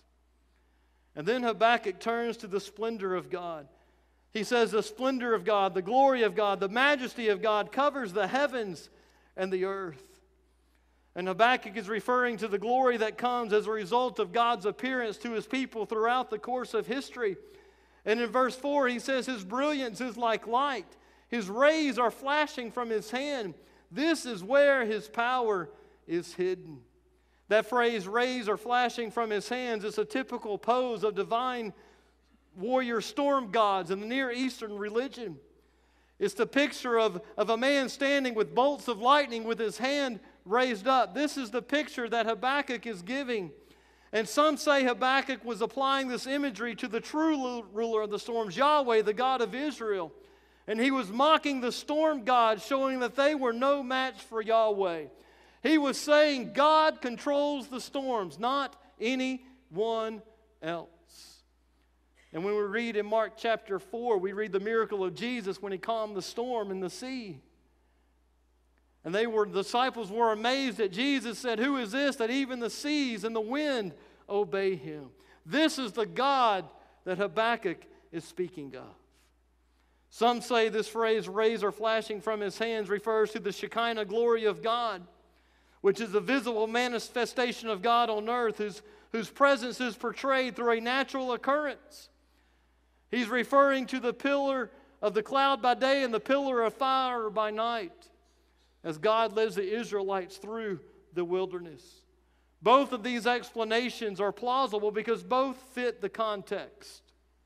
And then Habakkuk turns to the splendor of God. He says the splendor of God, the glory of God, the majesty of God covers the heavens and the earth. And Habakkuk is referring to the glory that comes as a result of God's appearance to his people throughout the course of history. And in verse four, he says, his brilliance is like light. His rays are flashing from his hand. This is where his power is hidden. That phrase, rays are flashing from his hands, is a typical pose of divine warrior storm gods in the Near Eastern religion. It's the picture of, of a man standing with bolts of lightning with his hand raised up. This is the picture that Habakkuk is giving. And some say Habakkuk was applying this imagery to the true ruler of the storms, Yahweh, the God of Israel. And he was mocking the storm gods, showing that they were no match for Yahweh. He was saying God controls the storms, not anyone else. And when we read in Mark chapter four, we read the miracle of Jesus when he calmed the storm in the sea. And they were, the disciples were amazed that Jesus said, who is this that even the seas and the wind obey him? This is the God that Habakkuk is speaking of. Some say this phrase, rays are flashing from his hands, refers to the Shekinah glory of God, which is a visible manifestation of God on earth, whose, whose presence is portrayed through a natural occurrence. He's referring to the pillar of the cloud by day and the pillar of fire by night, as God leads the Israelites through the wilderness. Both of these explanations are plausible because both fit the context.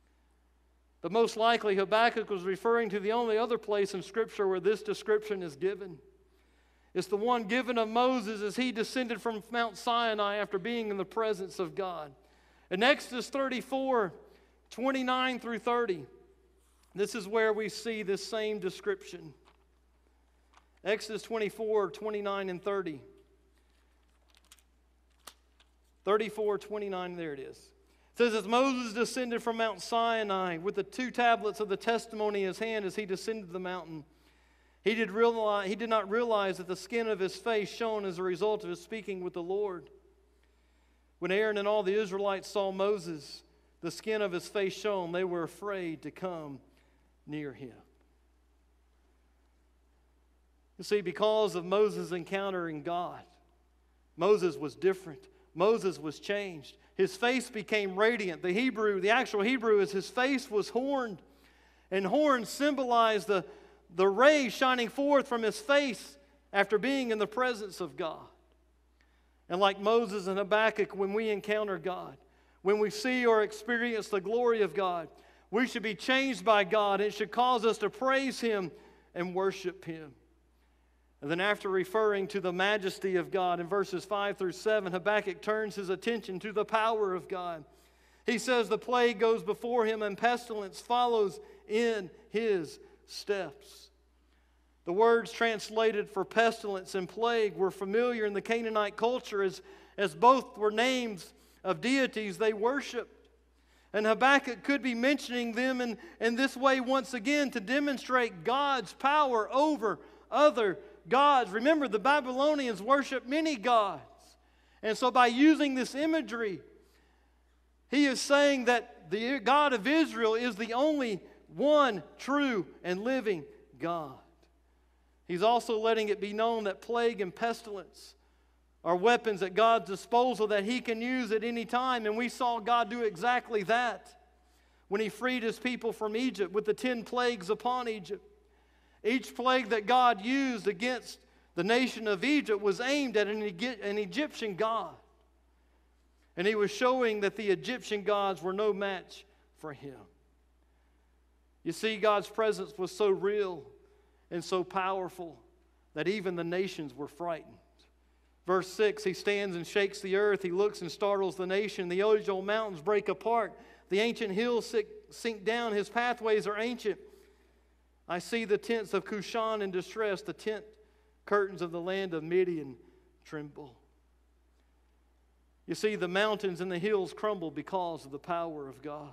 But most likely Habakkuk was referring to the only other place in Scripture where this description is given. It's the one given of Moses as he descended from Mount Sinai after being in the presence of God. In Exodus thirty-four, twenty-nine through thirty. This is where we see this same description. Exodus twenty-four, twenty-nine, and thirty. thirty-four, twenty-nine, there it is. It says, as Moses descended from Mount Sinai with the two tablets of the testimony in his hand as he descended the mountain, he did, realize, he did not realize that the skin of his face shone as a result of his speaking with the Lord. When Aaron and all the Israelites saw Moses, the skin of his face shone, they were afraid to come near him. You see, because of Moses encountering God, Moses was different. Moses was changed. His face became radiant. The Hebrew, the actual Hebrew is his face was horned. And horns symbolize the, the ray shining forth from his face after being in the presence of God. And like Moses and Habakkuk, when we encounter God, when we see or experience the glory of God, we should be changed by God. It should cause us to praise Him and worship Him. And then after referring to the majesty of God in verses five through seven, Habakkuk turns his attention to the power of God. He says the plague goes before him and pestilence follows in his steps. The words translated for pestilence and plague were familiar in the Canaanite culture as, as both were names of deities they worshiped. And Habakkuk could be mentioning them in, in this way once again to demonstrate God's power over other gods. Remember, the Babylonians worshiped many gods. And so by using this imagery, he is saying that the God of Israel is the only one true and living God. He's also letting it be known that plague and pestilence are weapons at God's disposal that He can use at any time. And we saw God do exactly that when He freed His people from Egypt with the ten plagues upon Egypt. Each plague that God used against the nation of Egypt was aimed at an, an Egyptian god. And He was showing that the Egyptian gods were no match for Him. You see, God's presence was so real and so powerful that even the nations were frightened. Verse six, He stands and shakes the earth. He looks and startles the nation. The age-old mountains break apart. The ancient hills sink down. His pathways are ancient. I see the tents of Cushan in distress. The tent curtains of the land of Midian tremble. You see, the mountains and the hills crumble because of the power of God.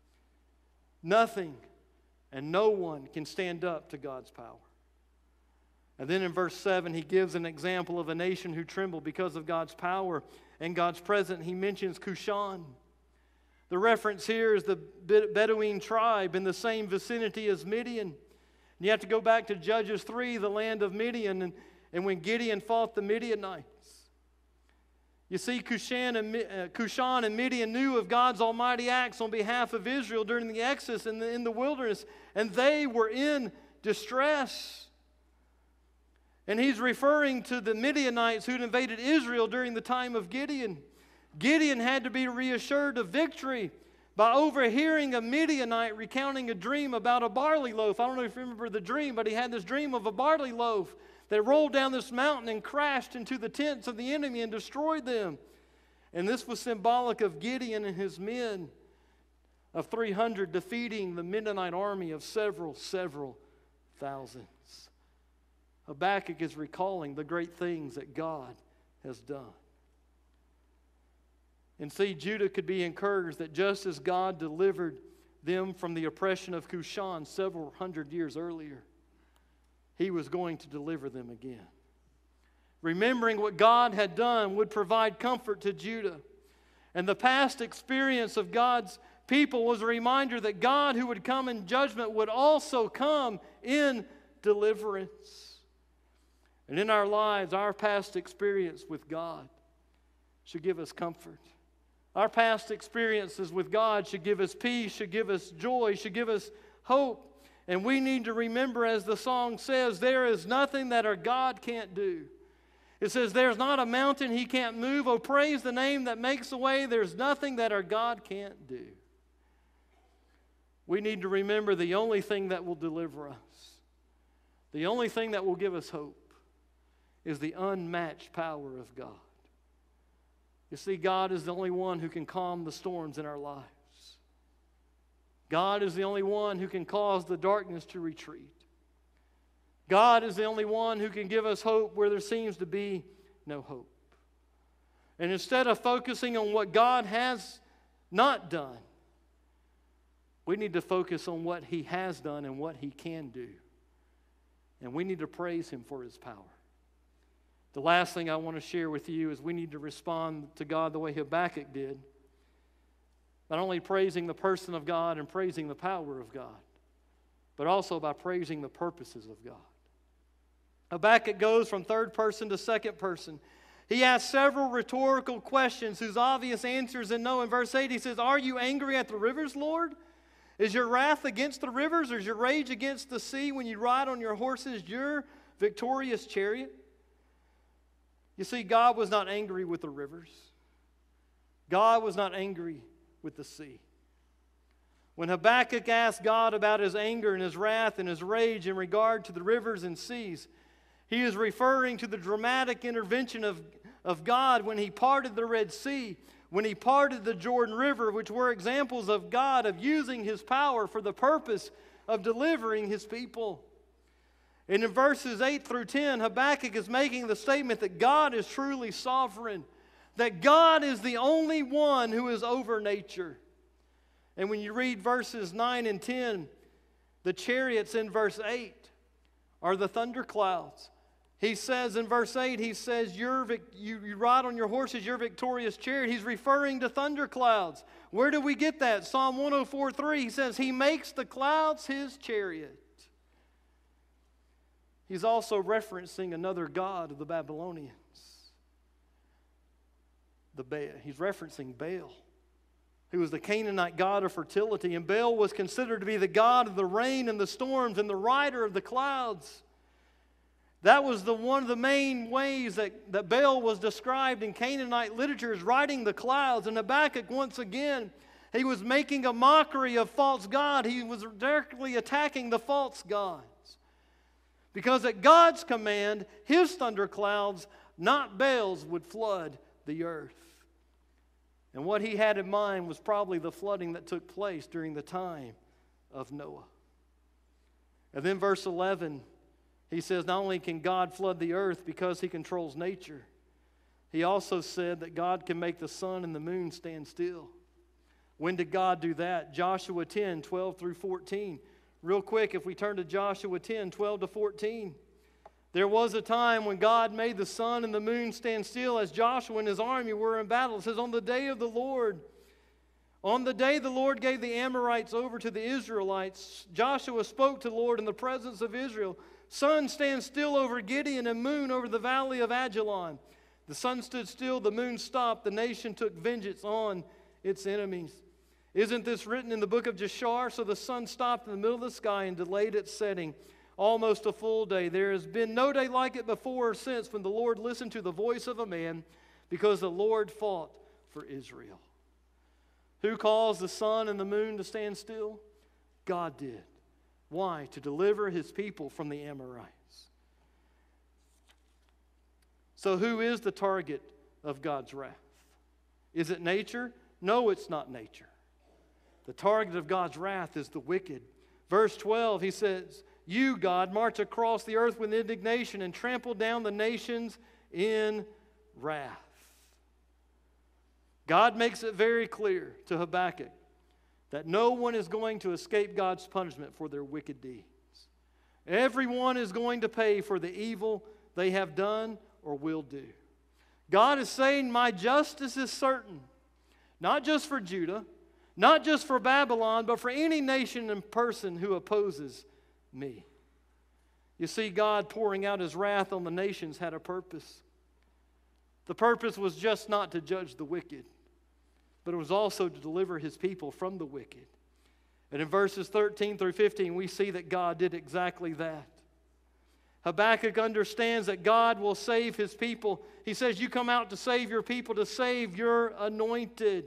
Nothing and no one can stand up to God's power. And then in verse seven, he gives an example of a nation who trembled because of God's power and God's presence. He mentions Cushan. The reference here is the Bedouin tribe in the same vicinity as Midian. And you have to go back to Judges three, the land of Midian, and, and when Gideon fought the Midianites. You see, Cushan and, uh, Cushan and Midian knew of God's almighty acts on behalf of Israel during the Exodus in the, in the wilderness, and they were in distress. And he's referring to the Midianites who'd invaded Israel during the time of Gideon. Gideon had to be reassured of victory by overhearing a Midianite recounting a dream about a barley loaf. I don't know if you remember the dream, but he had this dream of a barley loaf that rolled down this mountain and crashed into the tents of the enemy and destroyed them. And this was symbolic of Gideon and his men of three hundred defeating the Midianite army of several, several thousands. Habakkuk is recalling the great things that God has done. And see, Judah could be encouraged that just as God delivered them from the oppression of Cushan several hundred years earlier, He was going to deliver them again. Remembering what God had done would provide comfort to Judah. And the past experience of God's people was a reminder that God, who would come in judgment, would also come in deliverance. And in our lives, our past experience with God should give us comfort. Our past experiences with God should give us peace, should give us joy, should give us hope. And we need to remember, as the song says, there is nothing that our God can't do. It says, there's not a mountain He can't move. Oh, praise the name that makes a way. There's nothing that our God can't do. We need to remember the only thing that will deliver us, the only thing that will give us hope, is the unmatched power of God. You see, God is the only one who can calm the storms in our lives. God is the only one who can cause the darkness to retreat. God is the only one who can give us hope where there seems to be no hope. And instead of focusing on what God has not done, we need to focus on what He has done and what He can do. And we need to praise Him for His power. The last thing I want to share with you is we need to respond to God the way Habakkuk did. Not only praising the person of God and praising the power of God, but also by praising the purposes of God. Habakkuk goes from third person to second person. He asks several rhetorical questions whose obvious answers in no. In verse eight he says, "Are you angry at the rivers, Lord? Is your wrath against the rivers, or is your rage against the sea when you ride on your horses, your victorious chariot?" You see, God was not angry with the rivers. God was not angry with the sea. When Habakkuk asked God about his anger and his wrath and his rage in regard to the rivers and seas, he is referring to the dramatic intervention of, of God when He parted the Red Sea, when He parted the Jordan River, which were examples of God of using His power for the purpose of delivering His people. And in verses eight through ten, Habakkuk is making the statement that God is truly sovereign, that God is the only one who is over nature. And when you read verses nine and ten, the chariots in verse eight are the thunderclouds. He says in verse eight, he says, You're vic- you, you ride on your horses, your victorious chariot. He's referring to thunderclouds. Where do we get that? Psalm one oh four three, he says, He makes the clouds His chariot. He's also referencing another god of the Babylonians. The Baal. He's referencing Baal, who was the Canaanite god of fertility. And Baal was considered to be the god of the rain and the storms and the rider of the clouds. That was the one of the main ways that, that Baal was described in Canaanite literature, as riding the clouds. And Habakkuk, once again, he was making a mockery of false God. He was directly attacking the false gods. Because at God's command, His thunderclouds, not Baal's, would flood the earth. And what he had in mind was probably the flooding that took place during the time of Noah. And then verse eleven, he says not only can God flood the earth because He controls nature, He also said that God can make the sun and the moon stand still. When did God do that? Joshua ten, twelve through fourteen. Real quick, if we turn to Joshua ten, twelve to fourteen. There was a time when God made the sun and the moon stand still as Joshua and his army were in battle. It says, on the day of the Lord, on the day the Lord gave the Amorites over to the Israelites, Joshua spoke to the Lord in the presence of Israel. Sun, stand still over Gideon, and moon over the valley of Ajalon. The sun stood still, the moon stopped, the nation took vengeance on its enemies. Isn't this written in the book of Jashar? So the sun stopped in the middle of the sky and delayed its setting almost a full day. There has been no day like it before or since when the Lord listened to the voice of a man, because the Lord fought for Israel. Who caused the sun and the moon to stand still? God did. Why? To deliver His people from the Amorites. So who is the target of God's wrath? Is it nature? No, it's not nature. The target of God's wrath is the wicked. Verse twelve, he says, You, God, march across the earth with indignation and trample down the nations in wrath. God makes it very clear to Habakkuk that no one is going to escape God's punishment for their wicked deeds. Everyone is going to pay for the evil they have done or will do. God is saying, my justice is certain, not just for Judah, not just for Babylon, but for any nation and person who opposes me. You see, God pouring out His wrath on the nations had a purpose. The purpose was just not to judge the wicked, but it was also to deliver His people from the wicked. And in verses thirteen through fifteen, we see that God did exactly that. Habakkuk understands that God will save His people. He says, you come out to save your people, to save your anointed.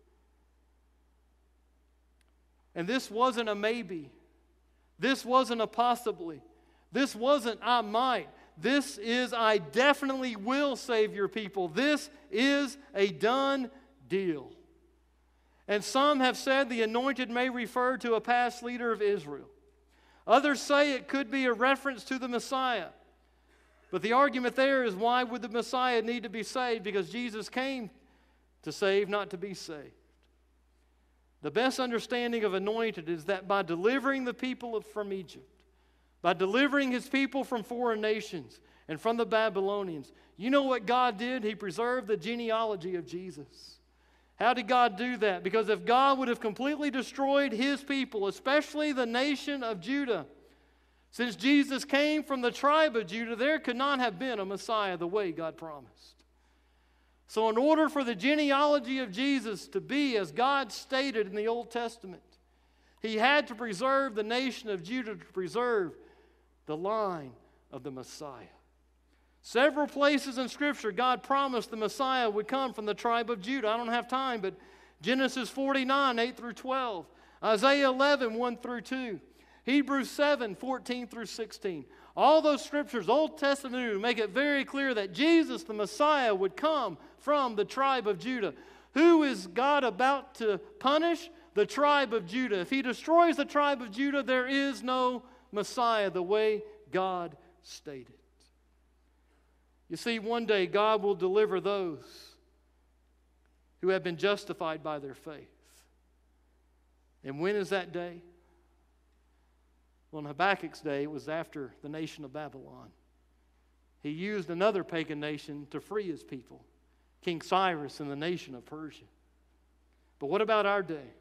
And this wasn't a maybe. This wasn't a possibly. This wasn't I might. This is I definitely will save your people. This is a done deal. And some have said the anointed may refer to a past leader of Israel. Others say it could be a reference to the Messiah. But the argument there is, why would the Messiah need to be saved? Because Jesus came to save, not to be saved. The best understanding of anointed is that by delivering the people from Egypt, by delivering his people from foreign nations and from the Babylonians, you know what God did? He preserved the genealogy of Jesus. How did God do that? Because if God would have completely destroyed his people, especially the nation of Judah, since Jesus came from the tribe of Judah, there could not have been a Messiah the way God promised. So in order for the genealogy of Jesus to be as God stated in the Old Testament, he had to preserve the nation of Judah, to preserve the line of the Messiah. Several places in Scripture, God promised the Messiah would come from the tribe of Judah. I don't have time, but Genesis forty-nine, eight through twelve. Isaiah eleven, one through two. Hebrews seven, fourteen through sixteen. All those Scriptures, Old Testament and New, make it very clear that Jesus, the Messiah, would come from the tribe of Judah. Who is God about to punish? The tribe of Judah. If he destroys the tribe of Judah, there is no Messiah the way God stated. You see, one day God will deliver those who have been justified by their faith. And when is that day? Well, in Habakkuk's day, it was after the nation of Babylon. He used another pagan nation to free his people, King Cyrus and the nation of Persia. But what about our day?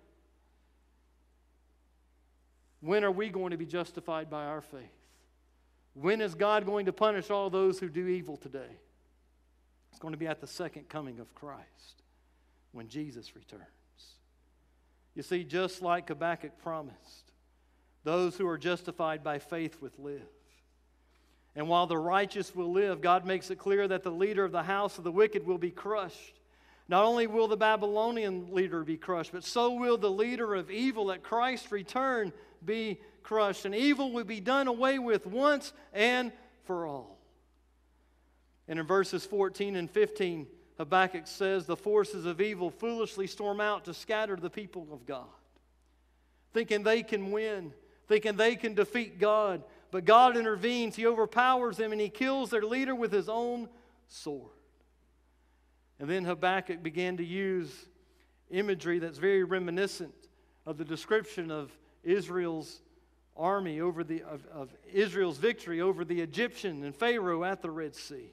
When are we going to be justified by our faith? When is God going to punish all those who do evil today? It's going to be at the second coming of Christ, when Jesus returns. You see, just like Habakkuk promised, those who are justified by faith will live. And while the righteous will live, God makes it clear that the leader of the house of the wicked will be crushed. Not only will the Babylonian leader be crushed, but so will the leader of evil at Christ's return be crushed. And evil will be done away with once and for all. And in verses fourteen and fifteen, Habakkuk says, the forces of evil foolishly storm out to scatter the people of God, thinking they can win, thinking they can defeat God. But God intervenes, he overpowers them, and he kills their leader with his own sword. And then Habakkuk began to use imagery that's very reminiscent of the description of Israel's army over the of, of Israel's victory over the Egyptian and Pharaoh at the Red Sea.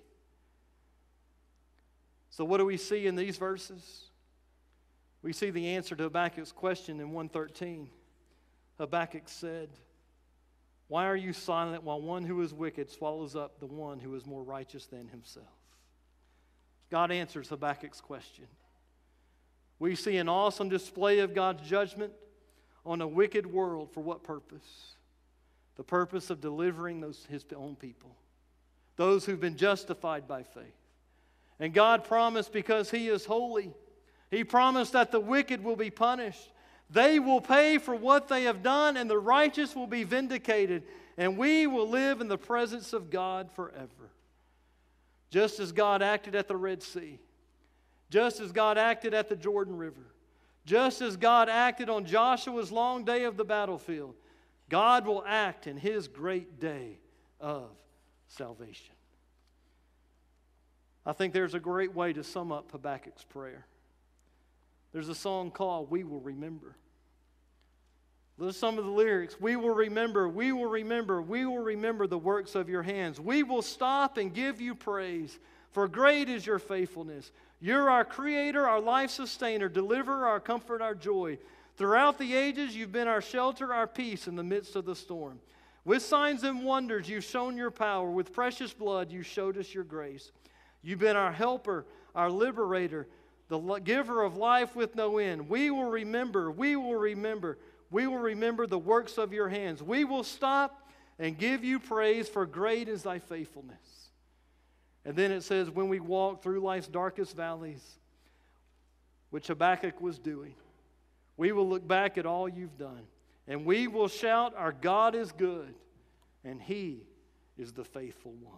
So what do we see in these verses? We see the answer to Habakkuk's question in one thirteen. Habakkuk said, "Why are you silent while one who is wicked swallows up the one who is more righteous than himself?" God answers Habakkuk's question. We see an awesome display of God's judgment on a wicked world. For what purpose? The purpose of delivering those, his own people, those who've been justified by faith. And God promised, because he is holy, he promised that the wicked will be punished. They will pay for what they have done, and the righteous will be vindicated, and we will live in the presence of God forever. Just as God acted at the Red Sea, just as God acted at the Jordan River, just as God acted on Joshua's long day of the battlefield, God will act in his great day of salvation. I think there's a great way to sum up Habakkuk's prayer. There's a song called "We Will Remember." There's some of the lyrics. We will remember, we will remember, we will remember the works of your hands. We will stop and give you praise, for great is your faithfulness. You're our creator, our life sustainer, deliverer, our comfort, our joy. Throughout the ages, you've been our shelter, our peace in the midst of the storm. With signs and wonders, you've shown your power. With precious blood, you showed us your grace. You've been our helper, our liberator, the giver of life with no end. We will remember, we will remember, we will remember the works of your hands. We will stop and give you praise, for great is thy faithfulness. And then it says, when we walk through life's darkest valleys, which Habakkuk was doing, we will look back at all you've done, and we will shout, our God is good, and he is the faithful one.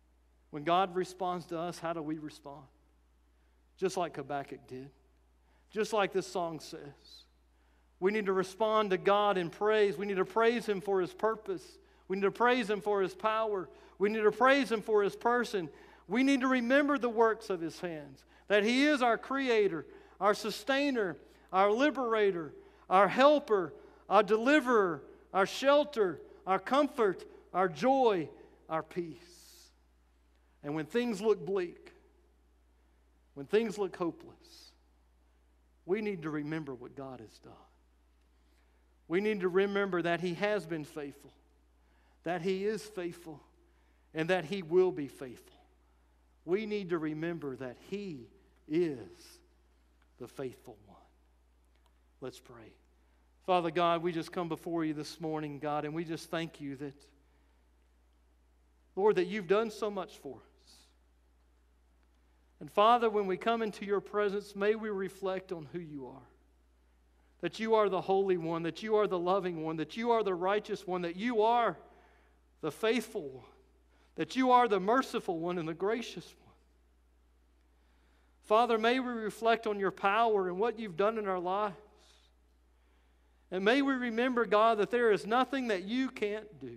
When God responds to us, how do we respond? Just like Habakkuk did. just like this song says. We need to respond to God in praise. We need to praise Him for His purpose. We need to praise Him for His power. We need to praise Him for His person. We need to remember the works of His hands, that He is our Creator, our Sustainer, our Liberator, our Helper, our Deliverer, our Shelter, our Comfort, our Joy, our Peace. And when things look bleak, when things look hopeless, we need to remember what God has done. We need to remember that He has been faithful, that He is faithful, and that He will be faithful. We need to remember that He is the faithful one. Let's pray. Father God, we just come before You this morning, God, and we just thank You that, Lord, that You've done so much for us. And Father, when we come into Your presence, may we reflect on who You are. That You are the Holy One, that You are the loving one, that You are the righteous one, that You are the faithful one, that You are the merciful one and the gracious one. Father, may we reflect on Your power and what You've done in our lives. And may we remember, God, that there is nothing that You can't do.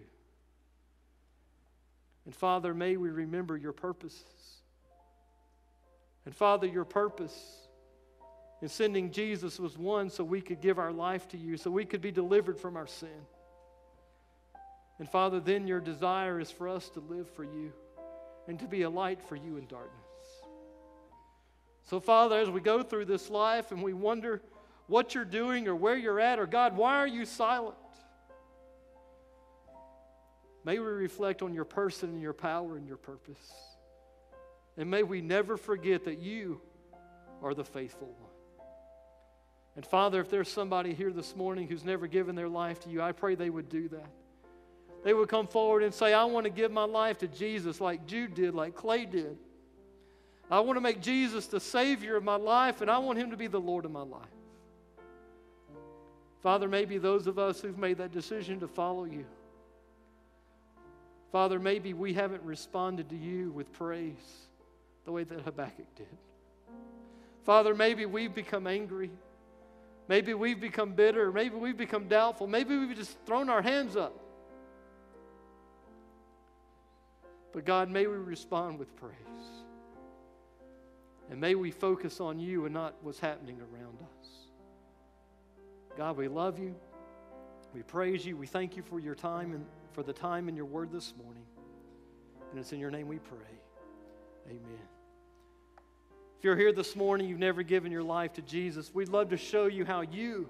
And Father, may we remember Your purposes. And Father, Your purpose in sending Jesus was one so we could give our life to You, so we could be delivered from our sin. And Father, then Your desire is for us to live for You and to be a light for You in darkness. So Father, as we go through this life and we wonder what You're doing or where You're at, or God, why are You silent? May we reflect on Your person and Your power and Your purpose. And may we never forget that You are the faithful one. And Father, if there's somebody here this morning who's never given their life to You, I pray they would do that. They would come forward and say, I want to give my life to Jesus like Jude did, like Clay did. I want to make Jesus the Savior of my life, and I want Him to be the Lord of my life. Father, maybe those of us who've made that decision to follow You, Father, maybe we haven't responded to You with praise the way that Habakkuk did. Father, maybe we've become angry. Maybe we've become bitter. Maybe we've become doubtful. Maybe we've just thrown our hands up. But God, may we respond with praise. And may we focus on You and not what's happening around us. God, we love You. We praise You. We thank You for Your time and for the time in Your word this morning. And it's in Your name we pray. Amen. If you're here this morning, you've never given your life to Jesus, we'd love to show you how you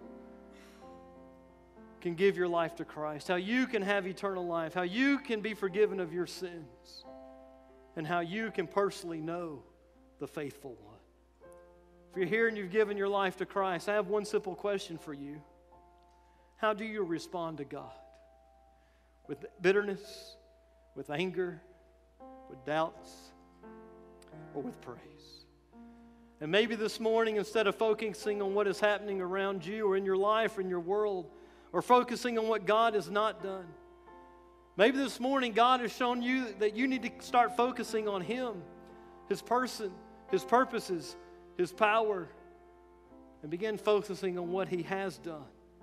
can give your life to Christ, how you can have eternal life, how you can be forgiven of your sins, and how you can personally know the faithful one. If you're here and you've given your life to Christ, I have one simple question for you. How do you respond to God? With bitterness, with anger, with doubts, or with praise? And maybe this morning, instead of focusing on what is happening around you or in your life or in your world, or focusing on what God has not done, maybe this morning God has shown you that you need to start focusing on Him, His person, His purposes, His power, and begin focusing on what He has done.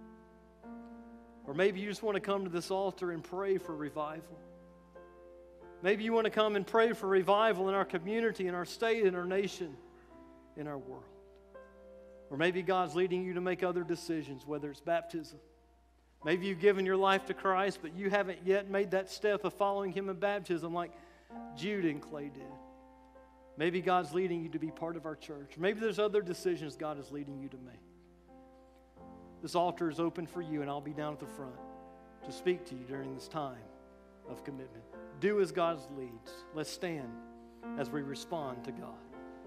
Or maybe you just want to come to this altar and pray for revival. Maybe you want to come and pray for revival in our community, in our state, in our nation, in our world. Or maybe God's leading you to make other decisions, whether it's baptism. Maybe you've given your life to Christ, but you haven't yet made that step of following Him in baptism like Jude and Clay did. Maybe God's leading you to be part of our church. Maybe there's other decisions God is leading you to make. This altar is open for you, and I'll be down at the front to speak to you during this time of commitment. Do as God leads. Let's stand as we respond to God.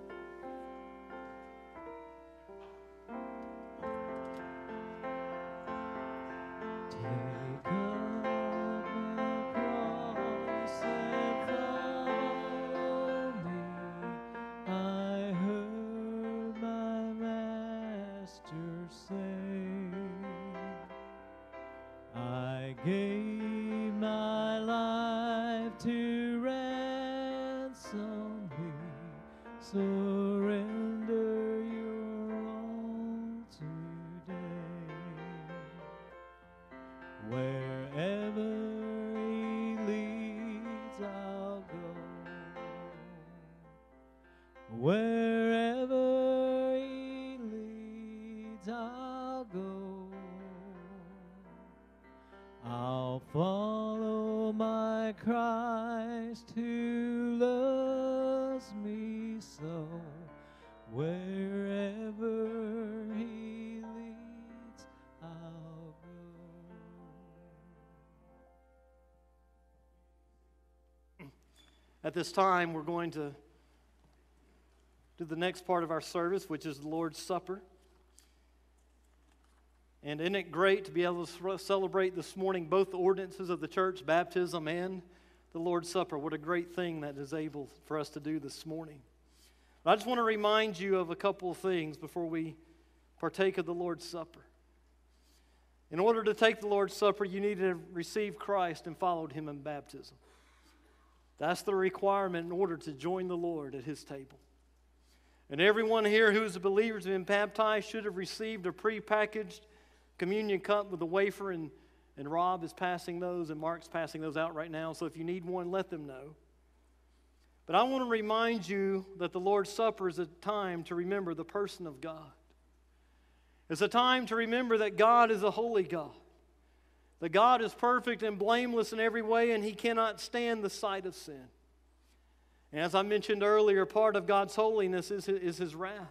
Gave my life to ransom me. Surrender your own. At this time, we're going to do the next part of our service, which is the Lord's Supper. And isn't it great to be able to celebrate this morning both the ordinances of the church, baptism and the Lord's Supper? What a great thing that is able for us to do this morning. But I just want to remind you of a couple of things before we partake of the Lord's Supper. In order to take the Lord's Supper, you need to receive Christ and followed Him in baptism. That's the requirement in order to join the Lord at His table. And everyone here who is a believer has been baptized should have received a prepackaged communion cup with a wafer, and, and Rob is passing those, and Mark's passing those out right now. So if you need one, let them know. But I want to remind you that the Lord's Supper is a time to remember the person of God. It's a time to remember that God is a holy God. That God is perfect and blameless in every way, and He cannot stand the sight of sin. And as I mentioned earlier, part of God's holiness is His, is His wrath.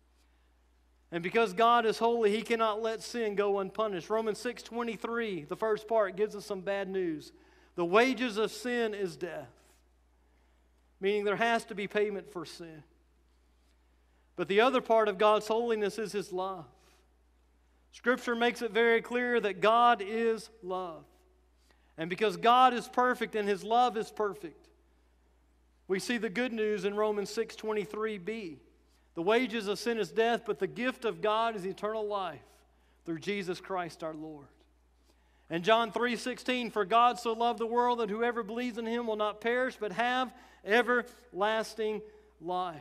And because God is holy, He cannot let sin go unpunished. Romans six twenty-three, the first part, gives us some bad news. The wages of sin is death. Meaning there has to be payment for sin. But the other part of God's holiness is His love. Scripture makes it very clear that God is love. And because God is perfect and His love is perfect, we see the good news in Romans six twenty-three b. The wages of sin is death, but the gift of God is eternal life through Jesus Christ our Lord. And John three sixteen, for God so loved the world that whoever believes in Him will not perish but have everlasting life.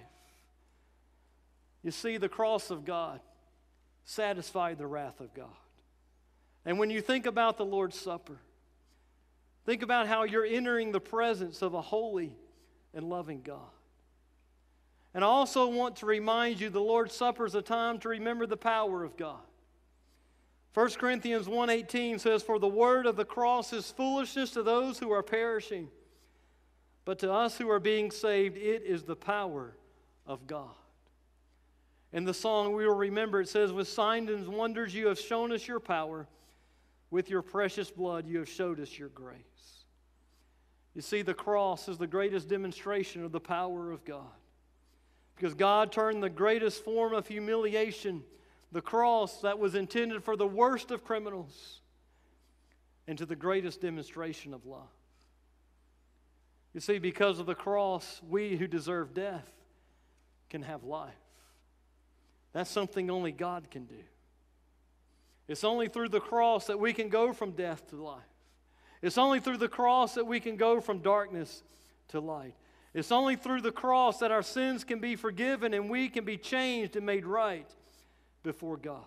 You see, the cross of God satisfied the wrath of God. And when you think about the Lord's Supper, think about how you're entering the presence of a holy and loving God. And I also want to remind you the Lord's Supper is a time to remember the power of God. First Corinthians one eighteen says, for the word of the cross is foolishness to those who are perishing, but to us who are being saved, it is the power of God. In the song we will remember, it says, with signs and wonders you have shown us your power. With your precious blood you have showed us your grace. You see, the cross is the greatest demonstration of the power of God. Because God turned the greatest form of humiliation, the cross that was intended for the worst of criminals, into the greatest demonstration of love. You see, because of the cross, we who deserve death can have life. That's something only God can do. It's only through the cross that we can go from death to life. It's only through the cross that we can go from darkness to light. It's only through the cross that our sins can be forgiven and we can be changed and made right before God.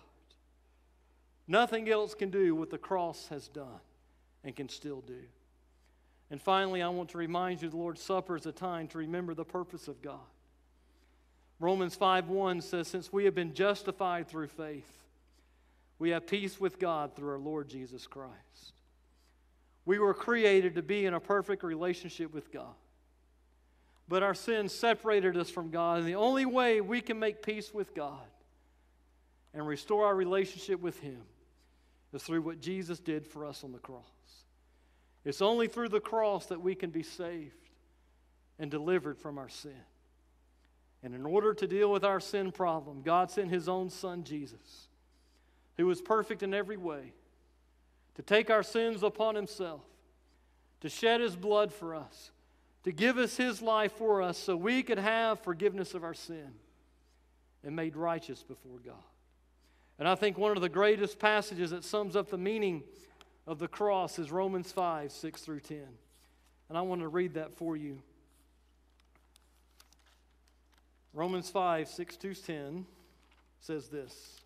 Nothing else can do what the cross has done and can still do. And finally, I want to remind you the Lord's Supper is a time to remember the purpose of God. Romans five one says, since we have been justified through faith, we have peace with God through our Lord Jesus Christ. We were created to be in a perfect relationship with God. But our sins separated us from God, and the only way we can make peace with God and restore our relationship with Him is through what Jesus did for us on the cross. It's only through the cross that we can be saved and delivered from our sin. And in order to deal with our sin problem, God sent His own Son, Jesus, who was perfect in every way, to take our sins upon Himself, to shed His blood for us, to give us His life for us so we could have forgiveness of our sin and made righteous before God. And I think one of the greatest passages that sums up the meaning of the cross is Romans five, six through ten. And I want to read that for you. Romans five, six through ten says this.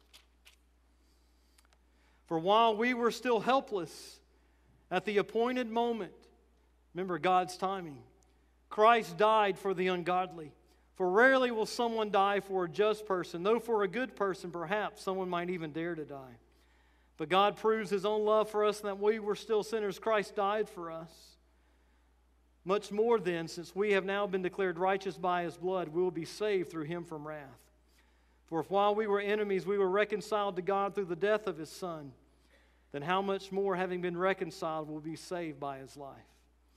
For while we were still helpless, at the appointed moment, remember God's timing, Christ died for the ungodly. For rarely will someone die for a just person, though for a good person perhaps someone might even dare to die. But God proves His own love for us, and that we were still sinners, Christ died for us. Much more then, since we have now been declared righteous by His blood, we will be saved through Him from wrath. For if while we were enemies, we were reconciled to God through the death of His Son, then how much more, having been reconciled, will we be saved by His life?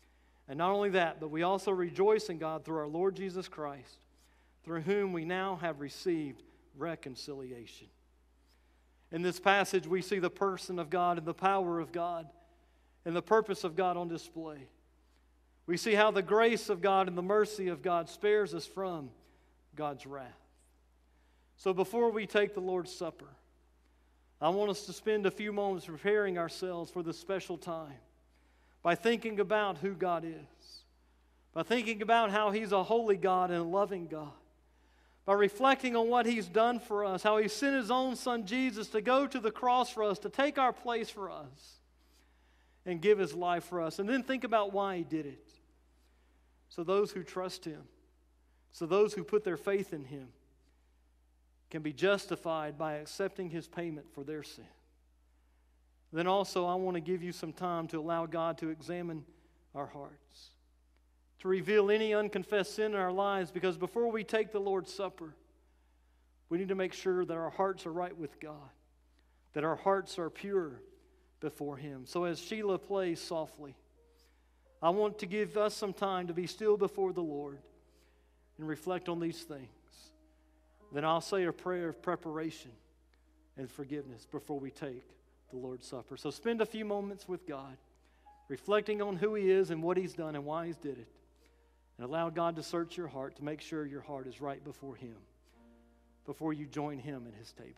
And not only that, but we also rejoice in God through our Lord Jesus Christ, through whom we now have received reconciliation. In this passage, we see the person of God and the power of God and the purpose of God on display. We see how the grace of God and the mercy of God spares us from God's wrath. So before we take the Lord's Supper, I want us to spend a few moments preparing ourselves for this special time by thinking about who God is, by thinking about how He's a holy God and a loving God, by reflecting on what He's done for us, how He sent His own Son Jesus to go to the cross for us, to take our place for us, and give His life for us. And then think about why He did it. So those who trust Him, so those who put their faith in Him, can be justified by accepting His payment for their sin. Then also, I want to give you some time to allow God to examine our hearts, to reveal any unconfessed sin in our lives, because before we take the Lord's Supper, we need to make sure that our hearts are right with God, that our hearts are pure before Him. So as Sheila plays softly, I want to give us some time to be still before the Lord and reflect on these things. Then I'll say a prayer of preparation and forgiveness before we take the Lord's Supper. So spend a few moments with God, reflecting on who He is and what He's done and why He's did it. And allow God to search your heart to make sure your heart is right before Him, before you join Him at His table.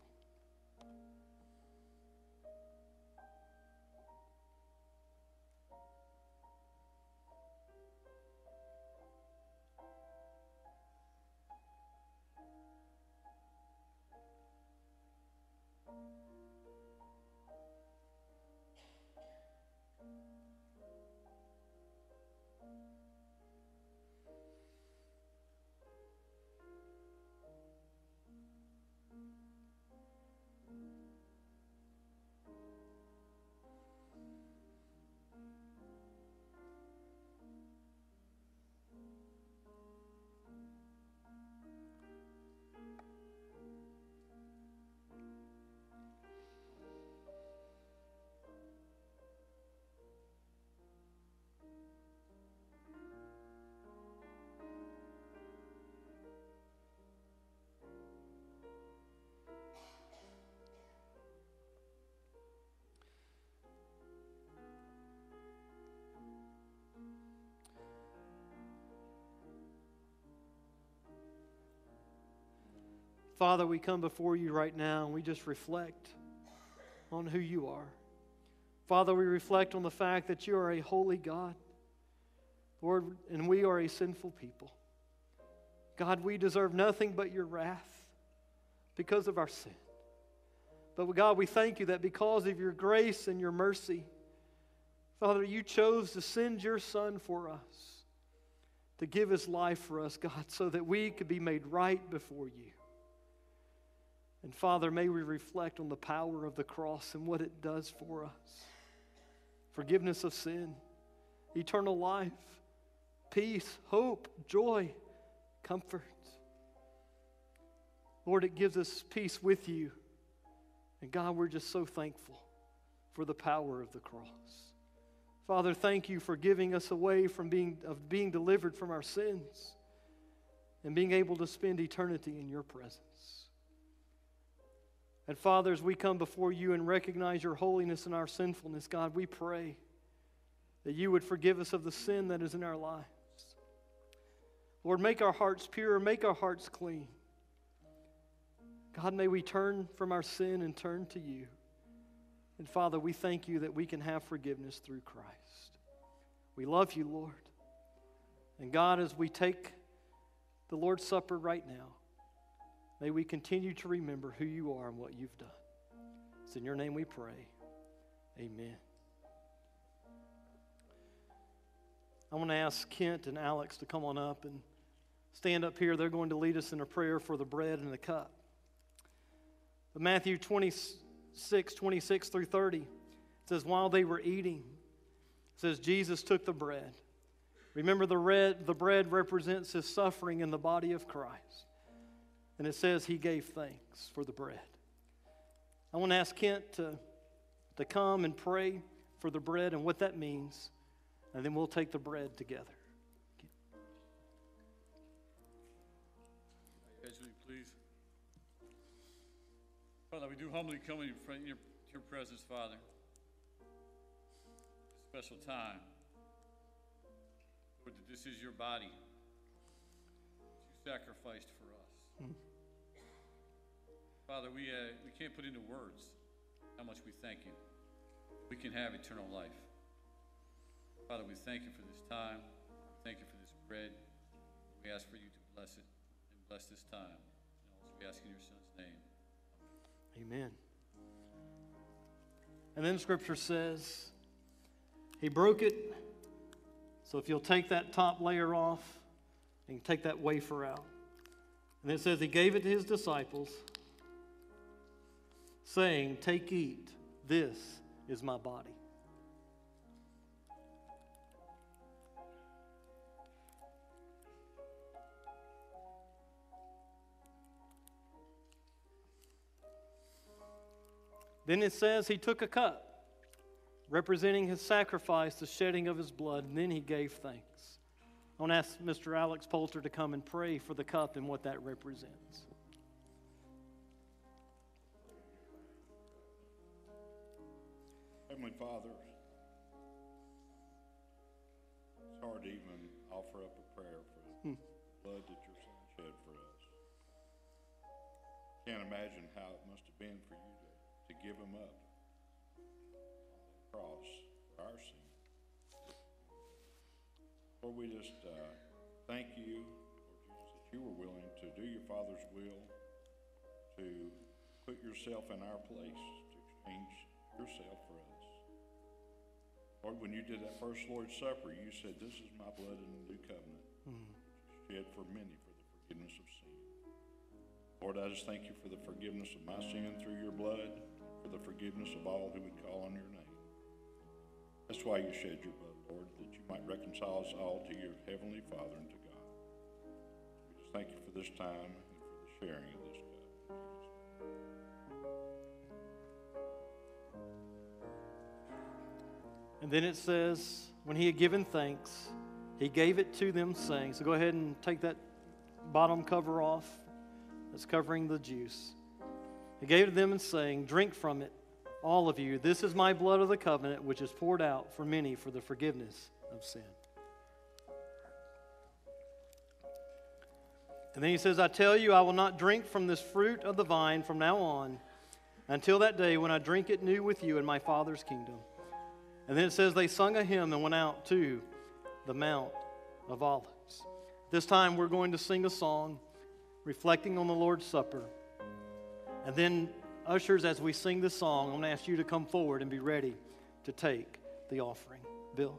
Father, we come before you right now and we just reflect on who you are. Father, we reflect on the fact that you are a holy God, Lord, and we are a sinful people. God, we deserve nothing but your wrath because of our sin. But God, we thank you that because of your grace and your mercy, Father, you chose to send your Son for us, to give His life for us, God, so that we could be made right before you. And Father, may we reflect on the power of the cross and what it does for us. Forgiveness of sin, eternal life, peace, hope, joy, comfort. Lord, it gives us peace with you. And God, we're just so thankful for the power of the cross. Father, thank you for giving us a way from being, of being delivered from our sins and being able to spend eternity in your presence. And Father, as we come before you and recognize your holiness and our sinfulness, God, we pray that you would forgive us of the sin that is in our lives. Lord, make our hearts pure, make our hearts clean. God, may we turn from our sin and turn to you. And Father, we thank you that we can have forgiveness through Christ. We love you, Lord. And God, as we take the Lord's Supper right now, may we continue to remember who you are and what you've done. It's in your name we pray. Amen. I want to ask Kent and Alex to come on up and stand up here. They're going to lead us in a prayer for the bread and the cup. But Matthew twenty-six, twenty-six through thirty, it says, while they were eating, it says, Jesus took the bread. Remember, the, red, the bread represents His suffering in the body of Christ. And it says He gave thanks for the bread. I want to ask Kent to, to come and pray for the bread and what that means. and then we'll take the bread together. Guys, will you please? Father, we do humbly come in front of your, your presence, Father. A special time. Lord, that this is your body that you sacrificed for us. Hmm. Father, we, uh, we can't put into words how much we thank you. We can have eternal life. Father, we thank you for this time. We thank you for this bread. We ask for you to bless it and bless this time. And also we ask in your Son's name. Amen. And then Scripture says, he broke it. So if you'll take that top layer off and take that wafer out. And it says he gave it to his disciples, saying, take, eat, this is my body. Then it says he took a cup, representing his sacrifice, the shedding of his blood, and then he gave thanks. I want to ask Mister Alex Poulter to come and pray for the cup and what that represents. Heavenly Father, it's hard to even offer up a prayer for the hmm. blood that your Son shed for us. Can't imagine how it must have been for you to to give him up on the cross for our sin. Lord, we just uh, thank you, Lord Jesus, that you were willing to do your Father's will, to put yourself in our place, to exchange yourself for us. Lord, when you did that first Lord's Supper, you said, this is my blood in the new covenant, mm-hmm. which is shed for many for the forgiveness of sin. Lord, I just thank you for the forgiveness of my sin through your blood, for the forgiveness of all who would call on your name. That's why you shed your blood, Lord, that you might reconcile us all to your heavenly Father and to God. We just thank you for this time and for the sharing of this cup. And then it says, when he had given thanks, he gave it to them, saying, so go ahead and take that bottom cover off that's covering the juice. He gave it to them and saying, drink from it, all of you. This is my blood of the covenant, which is poured out for many for the forgiveness of sin. And then he says, I tell you, I will not drink from this fruit of the vine from now on until that day when I drink it new with you in my Father's kingdom. And then it says they sung a hymn and went out to the Mount of Olives. This time we're going to sing a song reflecting on the Lord's Supper. And then, ushers, as we sing this song, I'm going to ask you to come forward and be ready to take the offering. Bill.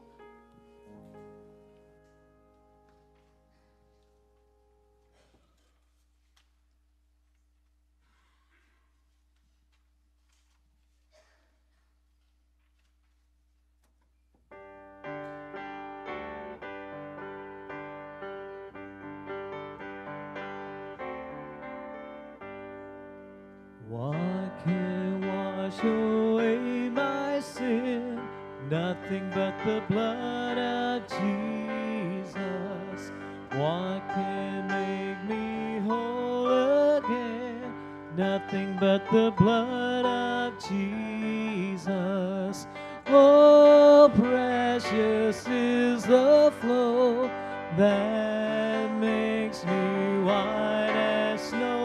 What can wash away my sin? Nothing but the blood of Jesus. What can make me whole again? Nothing but the blood of Jesus. Oh, precious is the flow that makes me white as snow.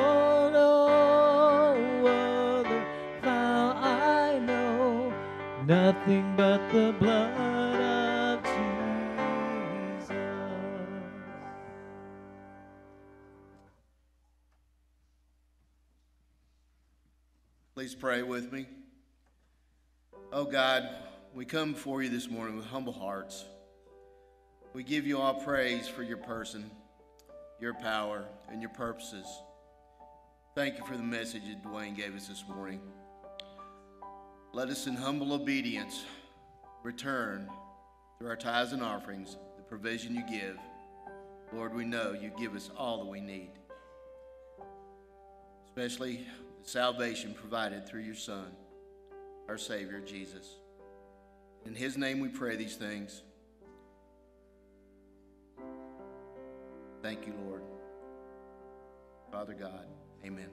Nothing but the blood of Jesus. Please pray with me. Oh God, we come before you this morning with humble hearts. We give you all praise for your person, your power, and your purposes. Thank you for the message that Dwayne gave us this morning. Let us in humble obedience return through our tithes and offerings the provision you give. Lord, we know you give us all that we need, especially the salvation provided through your Son, our Savior, Jesus. In his name we pray these things. Thank you, Lord. Father God, amen.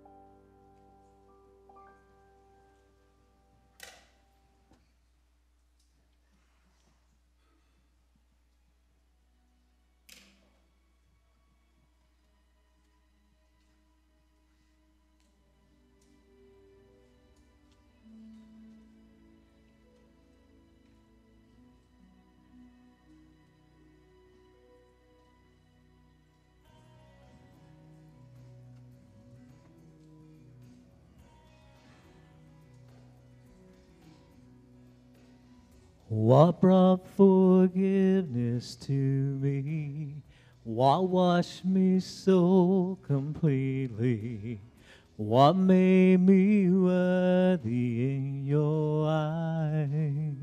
What brought forgiveness to me? What washed me so completely? What made me worthy in your eyes?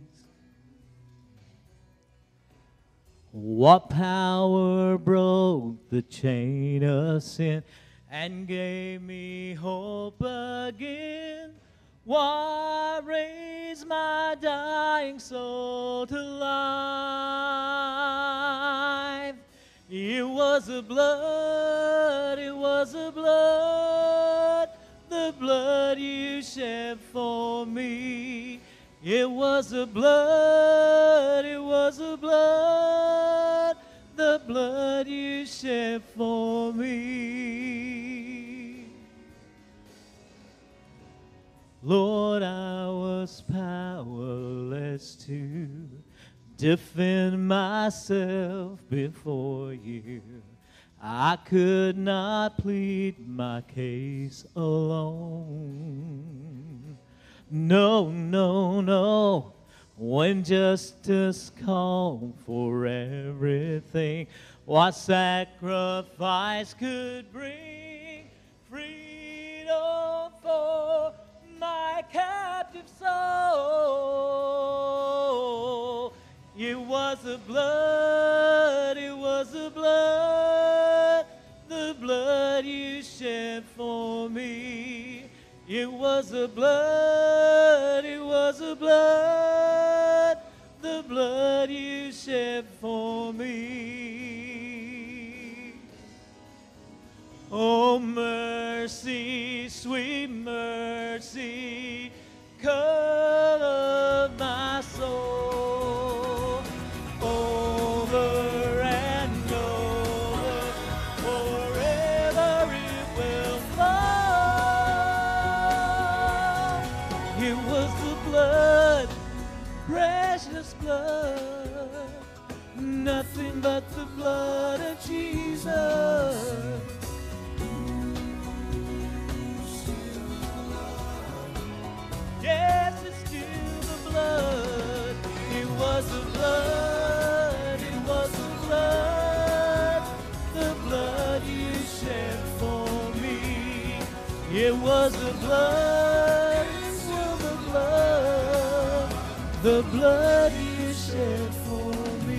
What power broke the chain of sin and gave me hope again? What raised my dying soul to life? It was the blood, it was the blood, the blood you shed for me. It was the blood, it was the blood, the blood you shed for me. Lord, I was powerless to defend myself before you. I could not plead my case alone. No, no, no. When justice called for everything, what sacrifice could bring freedom for my captive soul? It was the blood, it was the blood, the blood you shed for me. It was the blood, it was the blood, the blood you shed for me. Oh, mercy, sweet mercy, color my soul over and over, forever it will flow. It was the blood, precious blood, nothing but the blood of Jesus. Yes, it's still the blood. It was the blood, it was the blood, the blood you shed for me. It was the blood, it was the blood, the blood you shed for me.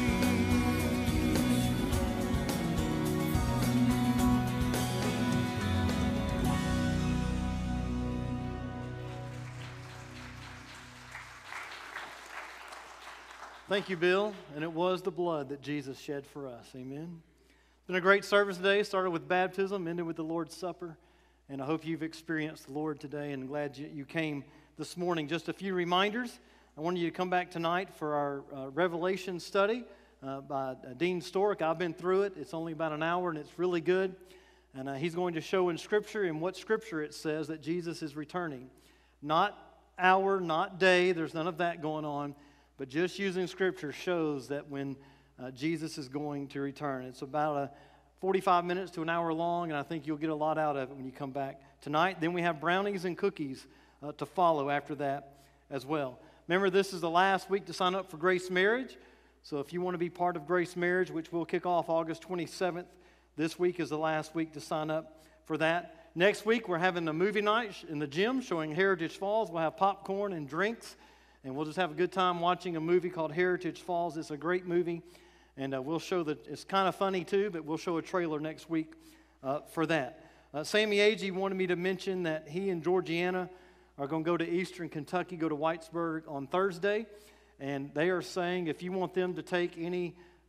Thank you, Bill. And it was the blood that Jesus shed for us. Amen. It's been a great service today. Started with baptism, ended with the Lord's Supper. And I hope you've experienced the Lord today and glad you, you came this morning. Just a few reminders. I want you to come back tonight for our uh, Revelation study uh, by uh, Dean Stork. I've been through it. It's only about an hour and it's really good. And uh, he's going to show in Scripture, in what Scripture it says that Jesus is returning. Not hour, not day. There's none of that going on. But just using Scripture shows that when uh, Jesus is going to return. It's about a forty-five minutes to an hour long, and I think you'll get a lot out of it when you come back tonight. Then we have brownies and cookies uh, to follow after that as well. Remember, this is the last week to sign up for Grace Marriage. So if you want to be part of Grace Marriage, which will kick off August twenty-seventh, this week is the last week to sign up for that. Next week, we're having a movie night in the gym showing Heritage Falls. We'll have popcorn and drinks. And we'll just have a good time watching a movie called Heritage Falls. It's a great movie. And uh, we'll show that it's kind of funny too, but we'll show a trailer next week uh, for that. Uh, Sammy Agee wanted me to mention that he and Georgiana are going to go to Eastern Kentucky, go to Whitesburg on Thursday. And they are saying if you want them to take any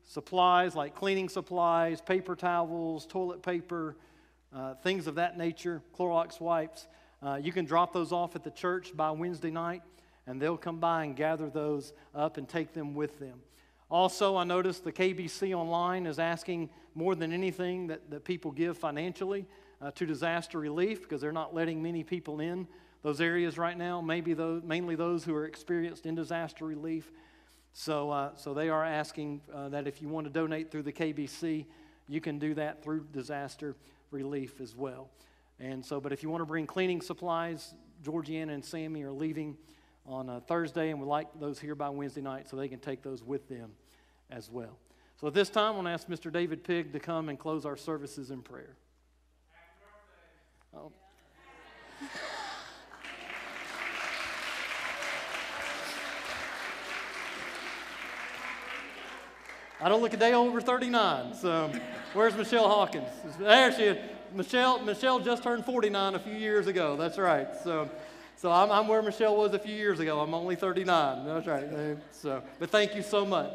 supplies like cleaning supplies, paper towels, toilet paper, uh, things of that nature, Clorox wipes. Uh, you can drop those off at the church by Wednesday night, and they'll come by and gather those up and take them with them. Also, I noticed the K B C online is asking more than anything that, that people give financially uh, to disaster relief, because they're not letting many people in those areas right now, maybe those, mainly those who are experienced in disaster relief. So, uh, so they are asking uh, that if you want to donate through the K B C, you can do that through disaster relief as well. And so, but if you want to bring cleaning supplies, Georgiana and Sammy are leaving on a Thursday, and we'd like those here by Wednesday night so they can take those with them as well. So at this time, I want to ask Mister David Pigg to come and close our services in prayer. Oh. I don't look a day over thirty-nine, so where's Michelle Hawkins? There she is. Michelle, Michelle just turned forty-nine a few years ago. That's right. So, so I'm, I'm where Michelle was a few years ago. I'm only thirty-nine. That's right. So, but thank you so much.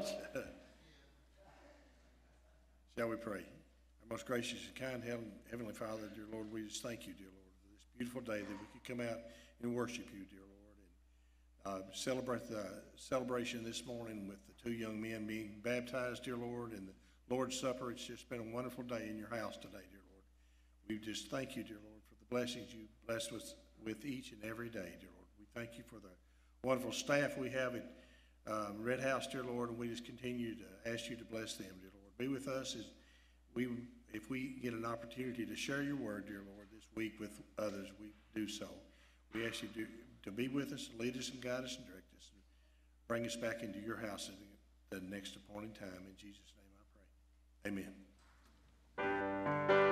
Shall we pray? Our most gracious and kind Heavenly Father, dear Lord, we just thank you, dear Lord, for this beautiful day that we could come out and worship you, dear Lord, and uh, celebrate the celebration this morning with the two young men being baptized, dear Lord, and the Lord's Supper. It's just been a wonderful day in your house today, dear Lord. We just thank you, dear Lord, for the blessings you blessed us with each and every day, dear Lord. We thank you for the wonderful staff we have at um, Red House, dear Lord, and we just continue to ask you to bless them, dear Lord. Be with us as we, if we get an opportunity to share your word, dear Lord, this week with others, we do so. We ask you to, to be with us, lead us and guide us and direct us, and bring us back into your house at the next appointed time. In Jesus' name I pray. Amen.